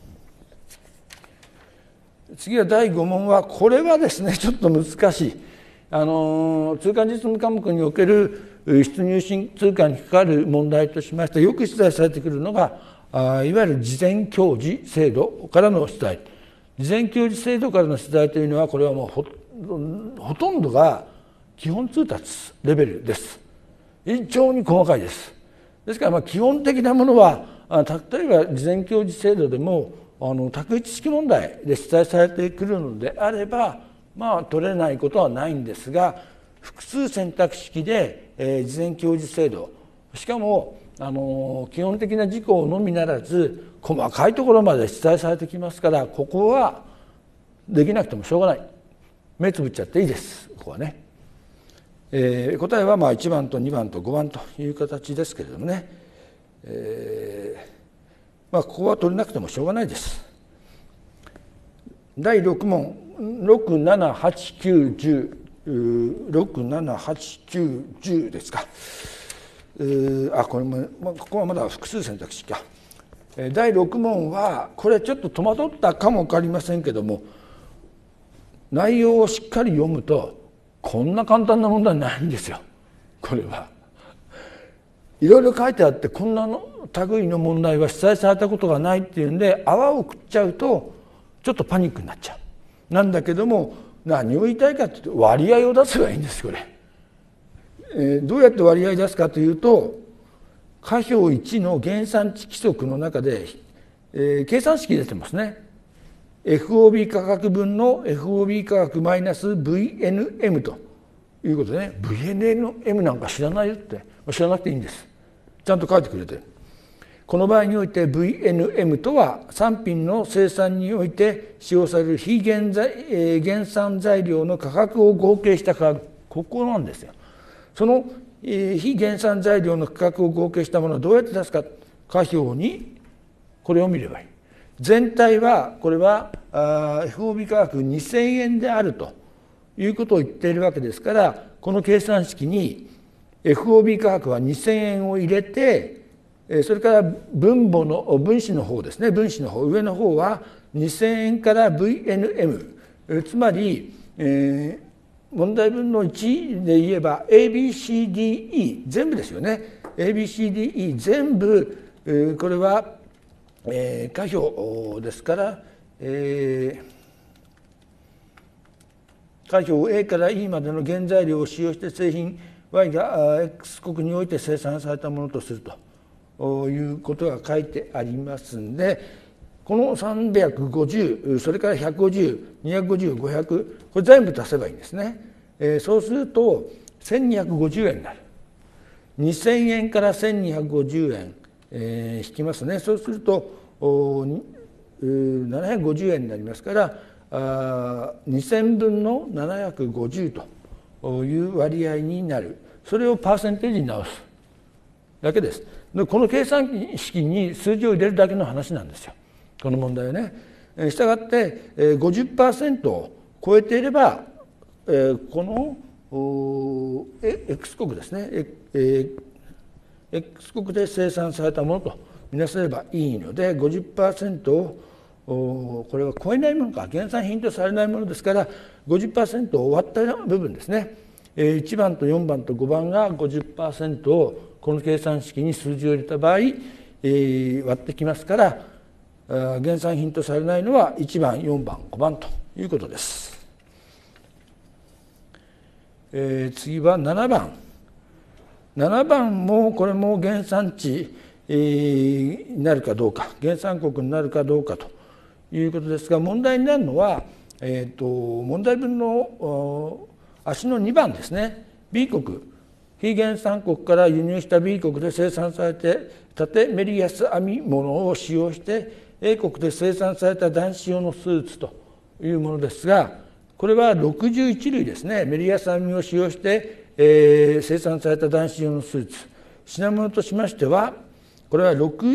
次はだいご問はこれはですねちょっと難しい。あの通関実務科目における出入新通関にかかる問題としましてよく出題されてくるのがあいわゆる事前教示制度からの出題。事前教示制度からの出題というのはこれはもう ほ, ほとんどが基本通達レベルです。非常に細かいです。ですからまあ基本的なものは例えば事前教示制度でもあの択一式問題で出題されてくるのであればまあ取れないことはないんですが、複数選択式で、えー、事前教示制度、しかもあの基本的な事項のみならず細かいところまで出題されてきますから、ここはできなくてもしょうがない。目つぶっちゃっていいです。ここはね。えー、答えはまあいちばんとにばんとごばんという形ですけれどもね。えー、まあここは取れなくてもしょうがないです。だいろく問、ろく、なな、はち、きゅう、じゅう、ろく、なな、はち、きゅう、じゅうですか。あ、これも、ここはまだ複数選択肢か。 だいろく問はこれちょっと戸惑ったかも分かりませんけども、内容をしっかり読むとこんな簡単な問題ないんですよ。これはいろいろ書いてあって、こんなの類の問題は出題されたことがないっていうんで泡を食っちゃうとちょっとパニックになっちゃう。なんだけども何を言いたいかというと、割合を出せばいいんですこれ、えー、どうやって割合出すかというと、下表いちの原産地規則の中で、えー、計算式出てますね。 エフオービー 価格分の エフオービー 価格マイナス ブイエヌエム ということでね、 ブイエヌエム なんか知らないよって知らなくていいんです。ちゃんと書いてくれてる。この場合において ブイエヌエム とは産品の生産において使用される非原材、えー、原産材料の価格を合計した価格、ここなんですよ。その、えー、非原産材料の価格を合計したものをどうやって出すか、下表にこれを見ればいい。全体はこれは エフオービー 価格にせんえんであるということを言っているわけですから、この計算式に エフオービー 価格はにせんえんを入れて、それから分母の分子の方ですね、分子の方上の方はにせんえんから ブイエヌエム、 つまり、えー、問題分のいちで言えば エービーシーディーイー 全部ですよね。 エービーシーディーイー 全部、えー、これはえー、下表ですから、えー、下表 A から E までの原材料を使用して製品 Y が X 国において生産されたものとするということが書いてありますんで、このさんびゃくごじゅう、それからひゃくごじゅう、にひゃくごじゅう、ごひゃく、これ全部足せばいいんですね。えー、そうするとせんにひゃくごじゅうえんになる。にせんえんからせんにひゃくごじゅうえん、えー、引きますね。そうするとななひゃくごじゅうえんになりますから、あにせんぶんのななひゃくごじゅうという割合になる。それをパーセンテージに直すだけです。でこの計算式に数字を入れるだけの話なんですよ、この問題はね。したがって ごじゅっパーセント を超えていれば、この X 国ですね、X 国で生産されたものと見なせればいいので、 ごじゅっパーセント をこれは超えないものか、原産品とされないものですから ごじゅっパーセント を割った部分ですね、いちばんとよんばんとごばんが ごじゅっパーセント をこの計算式に数字を入れた場合、割ってきますから、原産品とされないのはいちばん、よんばん、ごばんということです。えー、次はななばん。ななばんもこれも原産地になるかどうか、原産国になるかどうかということですが、問題になるのは、えー、と問題文の足のにばんですね。 B 国、非原産国から輸入した B 国で生産されて縦メリヤス編み物を使用して A 国で生産された男子用のスーツというものですが、これはろくじゅういちるいですね。メリヤス編みを使用して、えー、生産された男子用のスーツ、品物としましてはこれはろく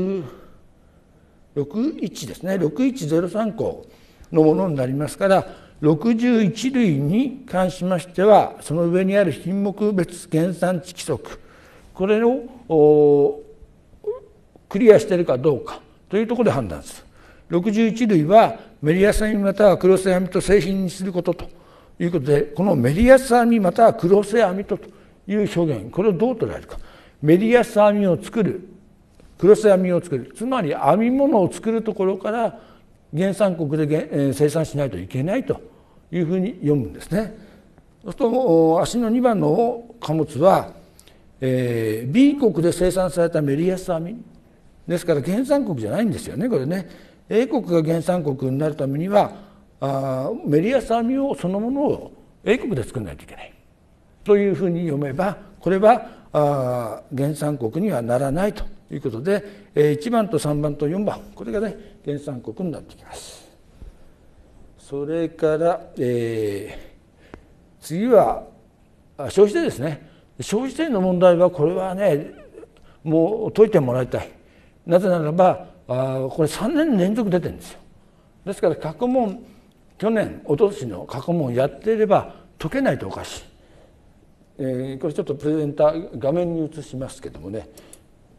いちですね、ろくいちゼロさんこうのものになりますから、ろくじゅういちるいに関しましてはその上にある品目別原産地規則、これをクリアしているかどうかというところで判断する。ろくじゅういちるいはメリヤス編みまたはクロス編みと製品にすることということで、このメリヤス編みまたはクロス編みという表現、これをどう捉えるか。メリヤス編みを作る、クロス編みを作る、つまり編み物を作るところから原産国で生産しないといけないというふうに読むんですね。そうすると足のにばんの貨物は、えー、B 国で生産されたメリヤス編みですから原産国じゃないんですよね、これね。A 国が原産国になるためにはあメリヤス編みをそのものを A 国で作らないといけないというふうに読めば、これはあ原産国にはならないということで、えー、いちばんとさんばんとよんばん、これがね原産国になってきます。それから、えー、次は消費税ですね。消費税の問題はこれはねもう解いてもらいたい。なぜならばあこれさんねん連続出てるんですよ。ですから過去問、去年おととしの過去問やっていれば解けないとおかしい。えー、これちょっとプレゼンター画面に映しますけどもね、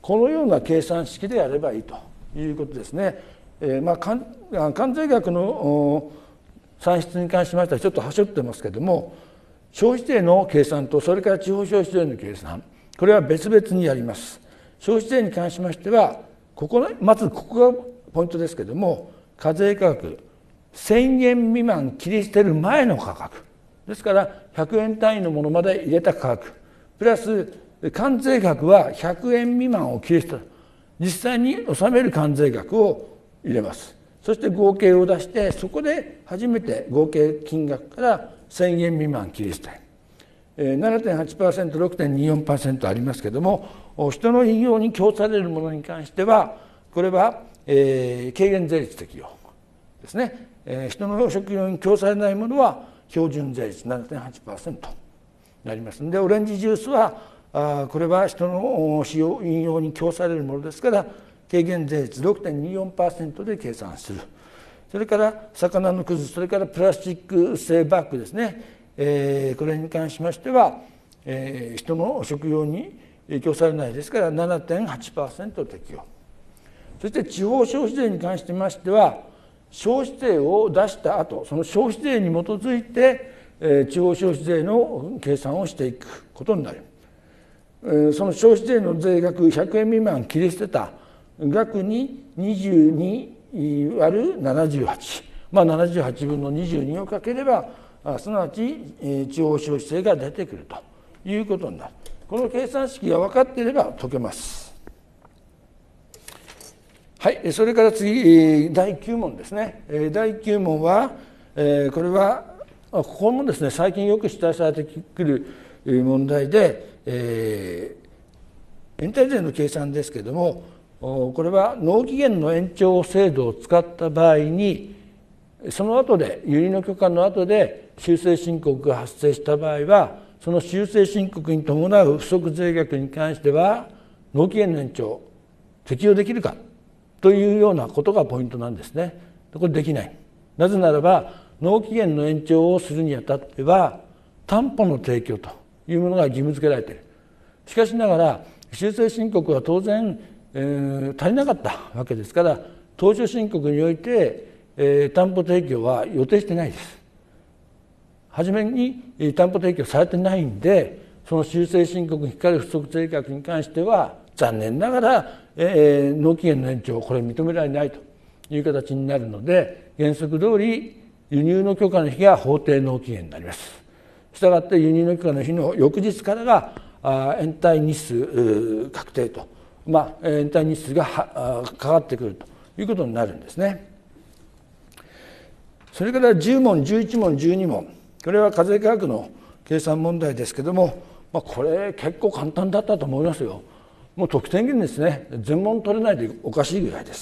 このような計算式でやればいいということですね。えー、まあ関関税額の算出に関しましてはちょっとはしょってますけれども、消費税の計算とそれから地方消費税の計算、これは別々にやります。消費税に関しましてはここのまずここがポイントですけれども、課税価格せんえん未満切り捨てる前の価格ですから、ひゃくえん単位のものまで入れた価格プラス関税額はひゃくえん未満を切り捨てる、実際に納める関税額を入れます。そして合計を出して、そこで初めて合計金額からせんえん未満切り捨て、 ななてんはちパーセント、ろくてんにじゅうよんパーセント ありますけれども、人の引用に供されるものに関してはこれは、えー、軽減税率適用ですね。えー、人の食用に供されないものは標準税率 ななてんはちパーセント になりますので、オレンジジュースはあこれは人の使用引用に供されるものですから、軽減税率 ろくてんにじゅうよんパーセント で計算する。それから魚のくず、それからプラスチック製バッグですね、えー、これに関しましては、えー、人の食用に供されないですから ななてんはちパーセント 適用。そして地方消費税に関してましては、消費税を出した後、その消費税に基づいて、えー、地方消費税の計算をしていくことになる。えー、その消費税の税額ひゃくえん未満切り捨てた額ににじゅうに割るななじゅうはち、まあななじゅうはちぶんのにじゅうにをかければすなわち地方消費税が出てくるということになる。この計算式が分かっていれば解けます。はい、それから次だいきゅう問ですね。だいきゅう問はこれはここもですね、最近よく出題されてくる問題で、えー、延滞税の計算ですけれども、これは納期限の延長制度を使った場合に、その後で輸入の許可の後で修正申告が発生した場合は、その修正申告に伴う不足税額に関しては納期限の延長適用できるかというようなことがポイントなんですね。これできない。なぜならば納期限の延長をするにあたっては担保の提供というものが義務付けられている。しかしながら修正申告は当然えー、足りなかったわけですから、当初申告において、えー、担保提供は予定してないです。初めに担保提供されてないんで、その修正申告にかかる不足税額に関しては残念ながら、えー、納期限の延長これ認められないという形になるので、原則通り輸入の許可の日が法定納期限になります。したがって輸入の許可の日の翌日からがあ延滞日数確定と、まあ、延滞日数がかかってくるということになるんですね。それからじゅう問、じゅういち問、じゅうに問、これは課税価格の計算問題ですけども、まあ、これ結構簡単だったと思いますよ。もう得点源ですね。全問取れないでおかしいぐらいです。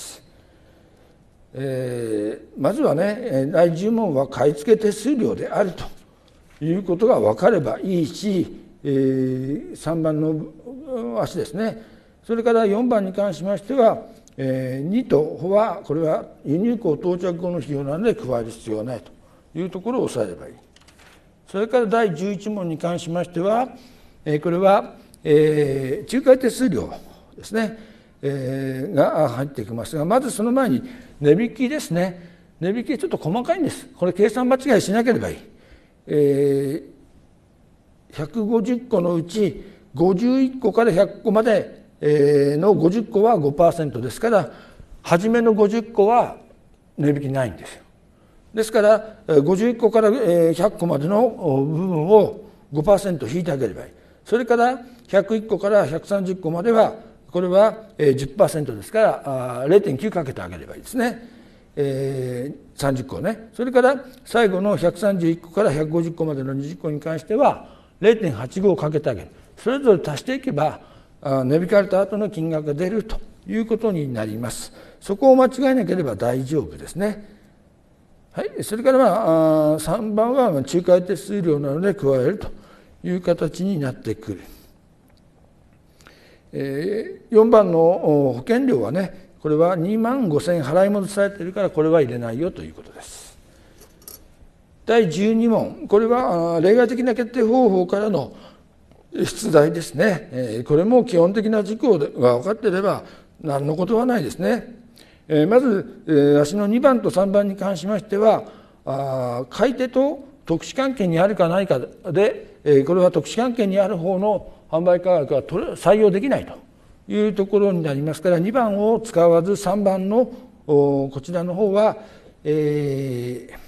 えー、まずはね、だいじゅう問は買い付け手数料であるということが分かればいいし、えー、さんばんの足ですね。それからよんばんに関しましては、えー、にとはこれは輸入港到着後の費用なので加える必要はないというところを押さえればいい。それからだいじゅういち問に関しましては、えー、これは、えー、仲介手数料ですね、えー、が入ってきますが、まずその前に値引きですね。値引きちょっと細かいんです。これ計算間違いしなければいい。えー、ひゃくごじゅっこのうちごじゅういっこからひゃっこまでのごじゅっこは ごパーセント ですから、初めのごじゅっこは値引きないんですよ。ですからごじゅういっこからひゃっこまでの部分を ごパーセント 引いてあげればいい。それからひゃくいっこからひゃくさんじゅっこまではこれは じゅっパーセント ですから れいてんきゅう かけてあげればいいですね。えー、さんじゅっこね。それから最後のひゃくさんじゅういっこからひゃくごじゅっこまでのにじゅっこに関しては れいてんはちご かけてあげる。それぞれ足していけば値引かれた後の金額が出るということになります。そこを間違えなければ大丈夫ですね。はい、それから、まあ、さんばんは仲介手数料なので加えるという形になってくる。えー、よんばんの保険料はね、これはにまんごせんえん払い戻されているからこれは入れないよということです。だいじゅうに問、これは例外的な決定方法からの出題ですね、えー、これも基本的な事項が分かっていれば何のことはないですね。えー、まず、えー、足のにばんとさんばんに関しましては、あ買い手と特殊関係にあるかないかで、えー、これは特殊関係にある方の販売価格は採用できないというところになりますから、にばんを使わずさんばんのこちらの方は、えー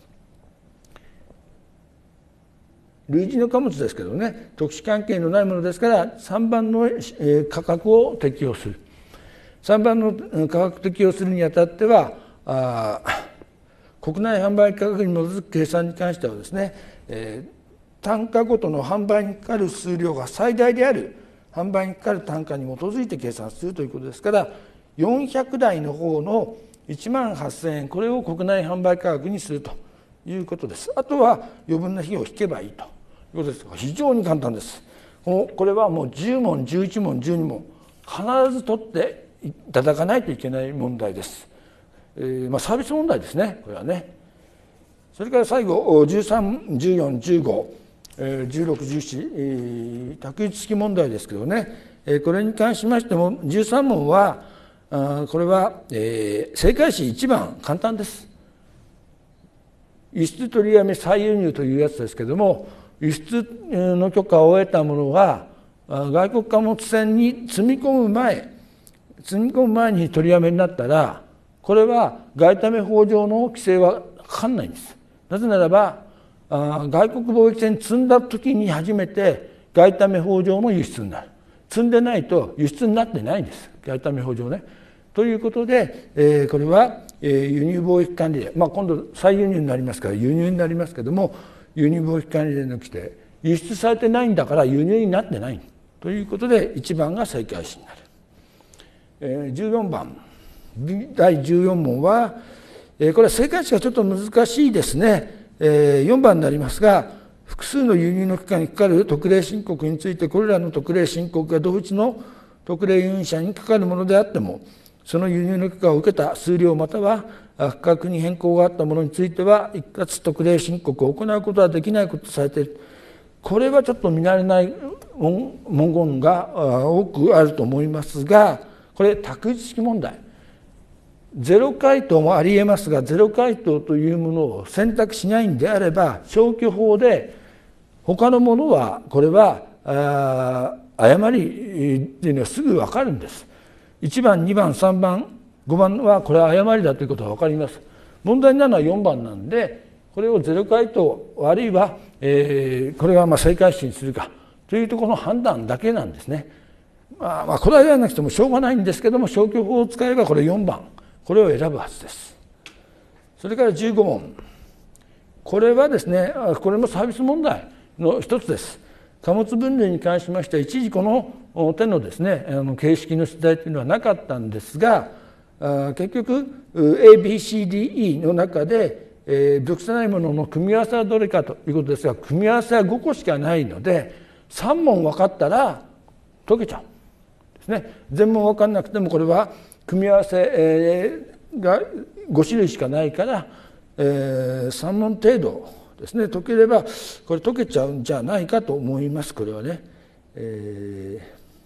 類似の貨物ですけどね、特殊関係のないものですからさんばんの価格を適用する。さんばんの価格適用するにあたっては、あ国内販売価格に基づく計算に関してはですね、えー、単価ごとの販売にかかる数量が最大である販売にかかる単価に基づいて計算するということですから、よんひゃくだいの方のいちまんはっせんえん、これを国内販売価格にするということです。あとは余分な費用を引けばいいということですが、非常に簡単です。これはもうじゅうもんじゅういちもんじゅうにもん必ず取っていただかないといけない問題です。えーまあ、サービス問題ですね、これはね。それから最後じゅうさん、じゅうよん、じゅうご、じゅうろく、じゅうなな、択一式問題ですけどね、これに関しましてもじゅうさんもんはこれは正解詞いちばん簡単です。輸出取りやめ再輸入というやつですけども、輸出の許可を得たものが外国貨物船に積み込む前積み込む前に取りやめになったら、これは外為法上の規制はかかんないんです。なぜならば外国貿易船に積んだ時に初めて外為法上の輸出になる。積んでないと輸出になってないんです、外為法上ね。ということで、えー、これは、えー、輸入貿易管理令、まあ、今度再輸入になりますから輸入になりますけども、輸入貿易管理令の規定、輸出されてないんだから輸入になってないということでいちばんが正解詞になる。えー、じゅうよんばんだいじゅうよんもんは、えー、これは正解詞がちょっと難しいですね。えー、よんばんになりますが、複数の輸入の期間にかかる特例申告について、これらの特例申告が同一の特例輸入者にかかるものであっても、その輸入の許可を受けた数量または価格に変更があったものについては一括特例申告を行うことはできないこととされている。これはちょっと見慣れない文言が多くあると思いますが、これ択一式問題、ゼロ回答もありえますが、ゼロ回答というものを選択しないんであれば消去法で他のものはこれは誤りっていうのはすぐ分かるんです。いちばん、にばん、さんばん、ごばんはこれは誤りだということが分かります。問題になるのはよんばんなんで、これをゼロ回答あるいは、えー、これがまあ正解詞にするかというところの判断だけなんですね。まあ、まあこれはやらなくてもしょうがないんですけども、消去法を使えばこれよんばん、これを選ぶはずです。それからじゅうごもん、これはですね、これもサービス問題の一つです。貨物分類に関しましては一時この手のですね、あの形式の出題というのはなかったんですが、結局 エービーシーディーイー の中で、えー、属さないものの組み合わせはどれかということですが、組み合わせはごこしかないのでさんもん分かったら解けちゃうですね。全問分かんなくてもこれは組み合わせがごしゅるいしかないから、えー、さんもん程度ですね、解ければこれ解けちゃうんじゃないかと思います。これはね、え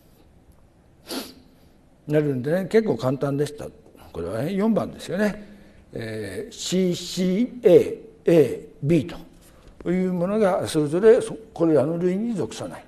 ー、なるんでね、結構簡単でした。これはねよんばんですよね、えー、シーシーエーエービー というものがそれぞれこれらの類に属さない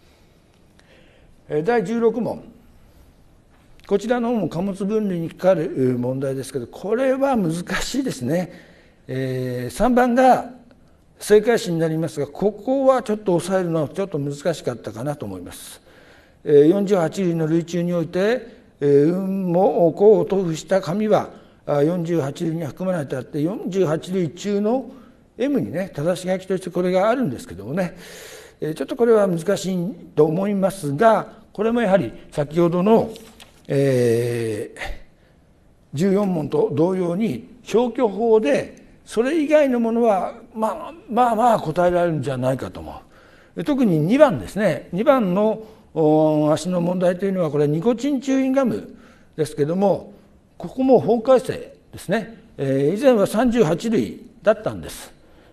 。だいじゅうろくもん、こちらの方も貨物分類にかかる問題ですけど、これは難しいですね。えー、さんばんが正解詞になりますが、ここはちょっと抑えるのはちょっと難しかったかなと思います。よんじゅうはちるいの類中において運も項を塗布した紙はよんじゅうはちるいに含まれてあって、よんじゅうはちるい中の エム にね正し書きとしてこれがあるんですけどもね、ちょっとこれは難しいと思いますが、これもやはり先ほどの、えー、じゅうよんもんと同様に消去法でそれ以外のものはまあまあまあ答えられるんじゃないかと思う。特ににばんですね、にばんの足の問題というのはこれニコチンチューインガムですけども、ここも法改正ですね、えー、以前はさんじゅうはちるいだったんです。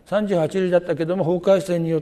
さんじゅうはち類だったけども、法改正によって、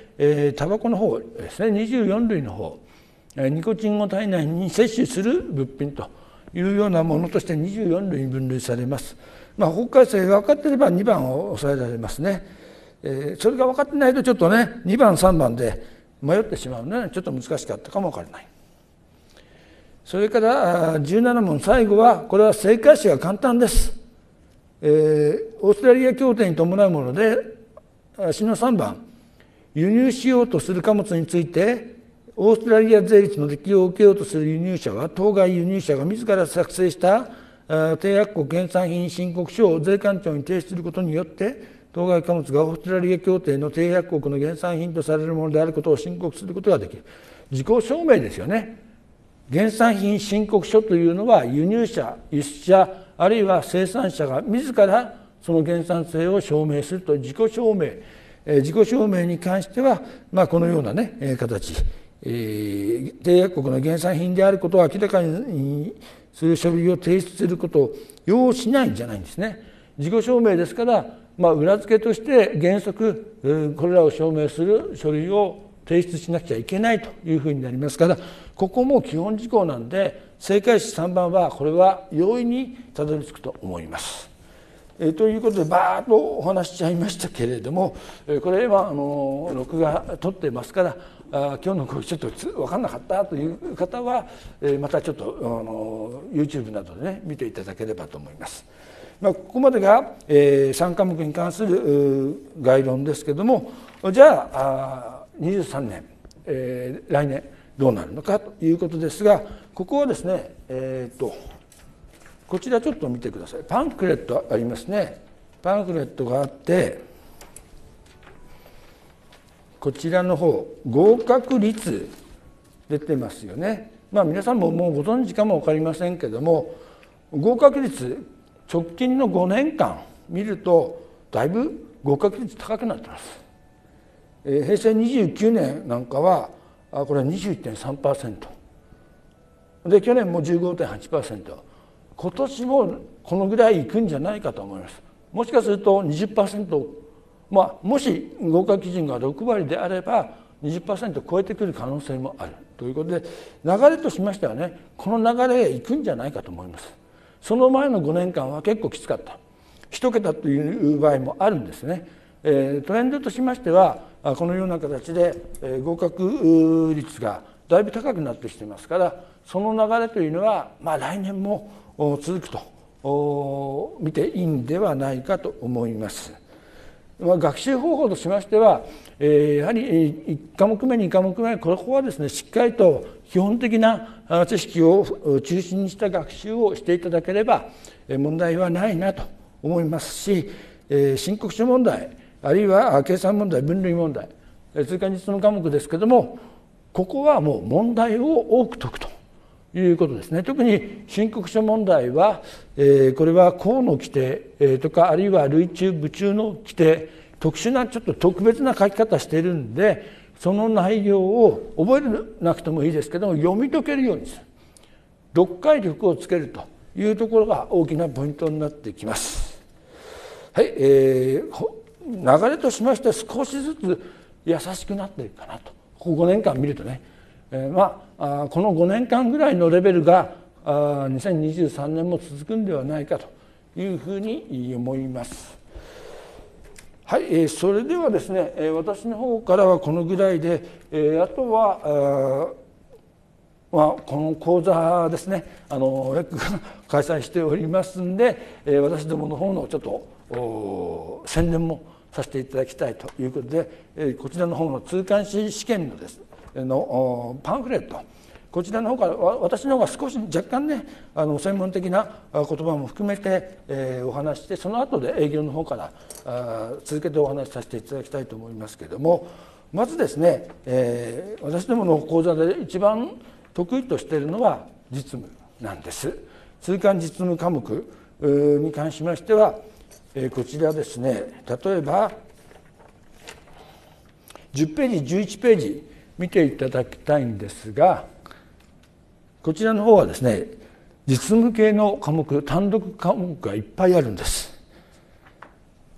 えー、タバコの方ですね、にじゅうよん類の方、ニコチンを体内に摂取する物品というようなものとしてにじゅうよん類に分類されます。まあ、法改正が分かっていればにばんを抑えられますね。えー、それが分かってないとちょっとね、にばんさんばんで迷ってしまうのでちょっと難しかったかも分からない。それからじゅうなな問、最後はこれは正解詞が簡単です。えー、オーストラリア協定に伴うもので、しのさんばん、輸入しようとする貨物についてオーストラリア税率の適用を受けようとする輸入者は、当該輸入者が自ら作成した締約国原産品申告書を税関庁に提出することによって、当該貨物がオーストラリア協定の締約国の原産品とされるものであることを申告することができる。自己証明ですよね。原産品申告書というのは、輸入者、輸出者、あるいは生産者が自らその原産性を証明するという自己証明、自己証明に関しては、まあ、このような、ね、形、えー、締約国の原産品であることを明らかにする書類を提出することを要しないんじゃないんですね。自己証明ですから、まあ、裏付けとして原則これらを証明する書類を提出しなくちゃいけないというふうになりますから、ここも基本事項なんで、正解詞さんばんはこれは容易にたどり着くと思います。えー、ということでバーッとお話しちゃいましたけれども、これはあの録画撮ってますから、あ今日の講義ちょっと分かんなかったという方は、えー、またちょっとあの YouTube などでね見ていただければと思います。まあ、ここまでが、えー、さん科目に関する概論ですけれども、じゃあにじゅうさんねん、えー、来年どうなるのかということですが、ここはですね、えー、とこちらちょっと見てください。パンフレットありますね。パンフレットがあって、こちらの方合格率出てますよね。まあ皆さんももうご存知かも分かりませんけども、合格率直近のごねんかん見るとだいぶ合格率高くなってます。えー、平成にじゅうきゅうねんなんかはあこれは にじゅういってんさんパーセント で、去年も じゅうごてんはちパーセント、 今年もこのぐらいいくんじゃないかと思います。もしかすると にじゅっパーセント、まあ、もし合格基準がろくわりであれば にじゅっパーセント 超えてくる可能性もあるということで、流れとしましてはね、この流れへいくんじゃないかと思います。その前のごねんかんは結構きつかった、一桁という場合もあるんですね。えー、トレンドとしましてはこのような形で合格率がだいぶ高くなってきていますから、その流れというのは、まあ、来年も続くと見ていいんではないかと思います。学習方法としましては、やはりいち科目目に科目目、ここはですねしっかりと基本的な知識を中心にした学習をしていただければ問題はないなと思いますし、申告書問題あるいは計算問題、分類問題、通過実務科目ですけれども、ここはもう問題を多く解くということですね。特に申告書問題は、えー、これは項の規定、えー、とかあるいは類中部中の規定、特殊なちょっと特別な書き方しているんで、その内容を覚えなくてもいいですけども読み解けるようにする、読解力をつけるというところが大きなポイントになってきます。はい、えー、流れとしましては少しずつ優しくなっているかなと、ここごねんかん見るとね、えー、まあこのごねんかんぐらいのレベルがにせんにじゅうさんねんも続くんではないかというふうに思います。はい、えー、それではですね、えー、私の方からはこのぐらいで、えー、あとはあ、まあ、この講座ですね、あのレックが開催しておりますんで、えー、私どもの方のちょっと宣伝もさせていただきたいということで、えー、こちらの方の通関士試験のですのパンフレット、こちらの方から私の方が少し若干ねあの専門的な言葉も含めて、えー、お話して、その後で営業の方からあ続けてお話しさせていただきたいと思いますけれども、まずですね、えー、私どもの講座で一番得意としているのは実務なんです。通関実務科目に関しましては、えー、こちらですね、例えばじゅっページじゅういちページ見ていただきたいんですが、こちらの方はですね実務系の科目、単独科目がいっぱいあるんです。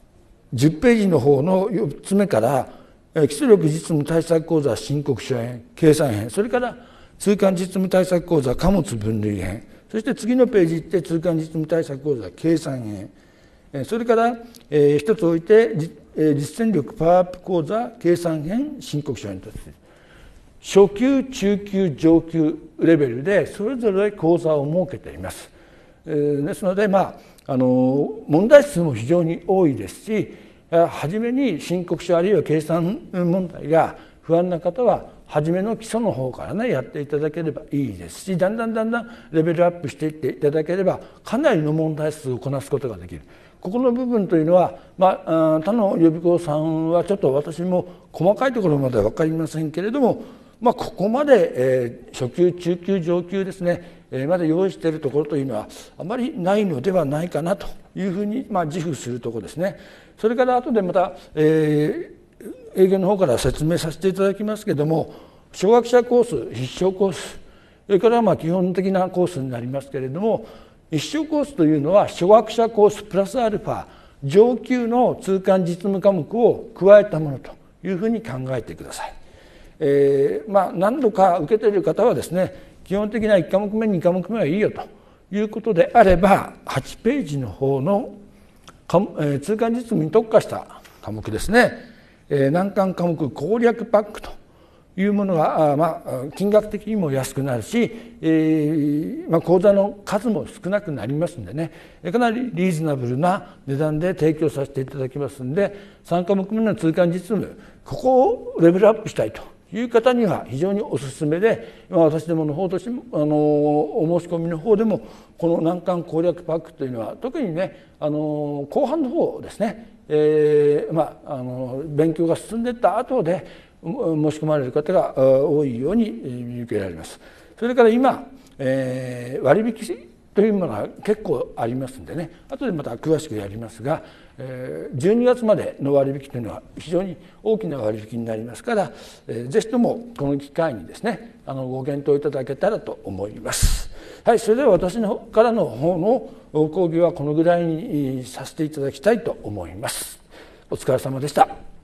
じゅっページの方のよっつめから基礎力実務対策講座申告書編計算編、それから通貫実務対策講座貨物分類編、そして次のページ行って通貫実務対策講座計算編、それから、えー、一つ置いて実践力パワーアップ講座計算編申告書編と初級中級上級レベルでそれぞれ講座を設けています。えー、ですので、まあ、あの問題数も非常に多いですし、初めに申告書あるいは計算問題が不安な方は初めの基礎の方からねやっていただければいいですし、だんだんだんだんレベルアップしていっていただければかなりの問題数をこなすことができる。ここの部分というのは、まあ、他の予備校さんはちょっと私も細かいところまでは分かりませんけれども、まあ、ここまで、えー、初級中級上級ですね、えー、まで用意しているところというのはあまりないのではないかなというふうに、まあ、自負するところですね。それから後でまた、えー、営業の方から説明させていただきますけれども、初学者コース、必勝コース、それからまあ基本的なコースになりますけれども、必勝コースというのは初学者コースプラスアルファ上級の通貫実務科目を加えたものというふうに考えてください。えーまあ、何度か受けている方はですね、基本的ないち科目目に科目目はいいよということであればはちページの方の通貫実務に特化した科目ですね、難関科目攻略パックというものが、まあ、金額的にも安くなるし、えーまあ、講座の数も少なくなりますんでね、かなりリーズナブルな値段で提供させていただきますんで、さん科目目の通貫実務ここをレベルアップしたいという方には非常におすすめで、私どもの方としてもあのお申し込みの方でもこの難関攻略パックというのは特にね、あの後半の方ですね、えーまあ、あの勉強が進んでいった後で申し込まれる方が多いように見受けられます。それから今、えー、割引というものが結構ありますんでね、後でまた詳しくやりますが、じゅうにがつまでの割引というのは非常に大きな割引になりますから、ぜひともこの機会にですね、あのご検討いただけたらと思います。はい、それでは私の方からの方の講義はこのぐらいにさせていただきたいと思います。お疲れ様でした。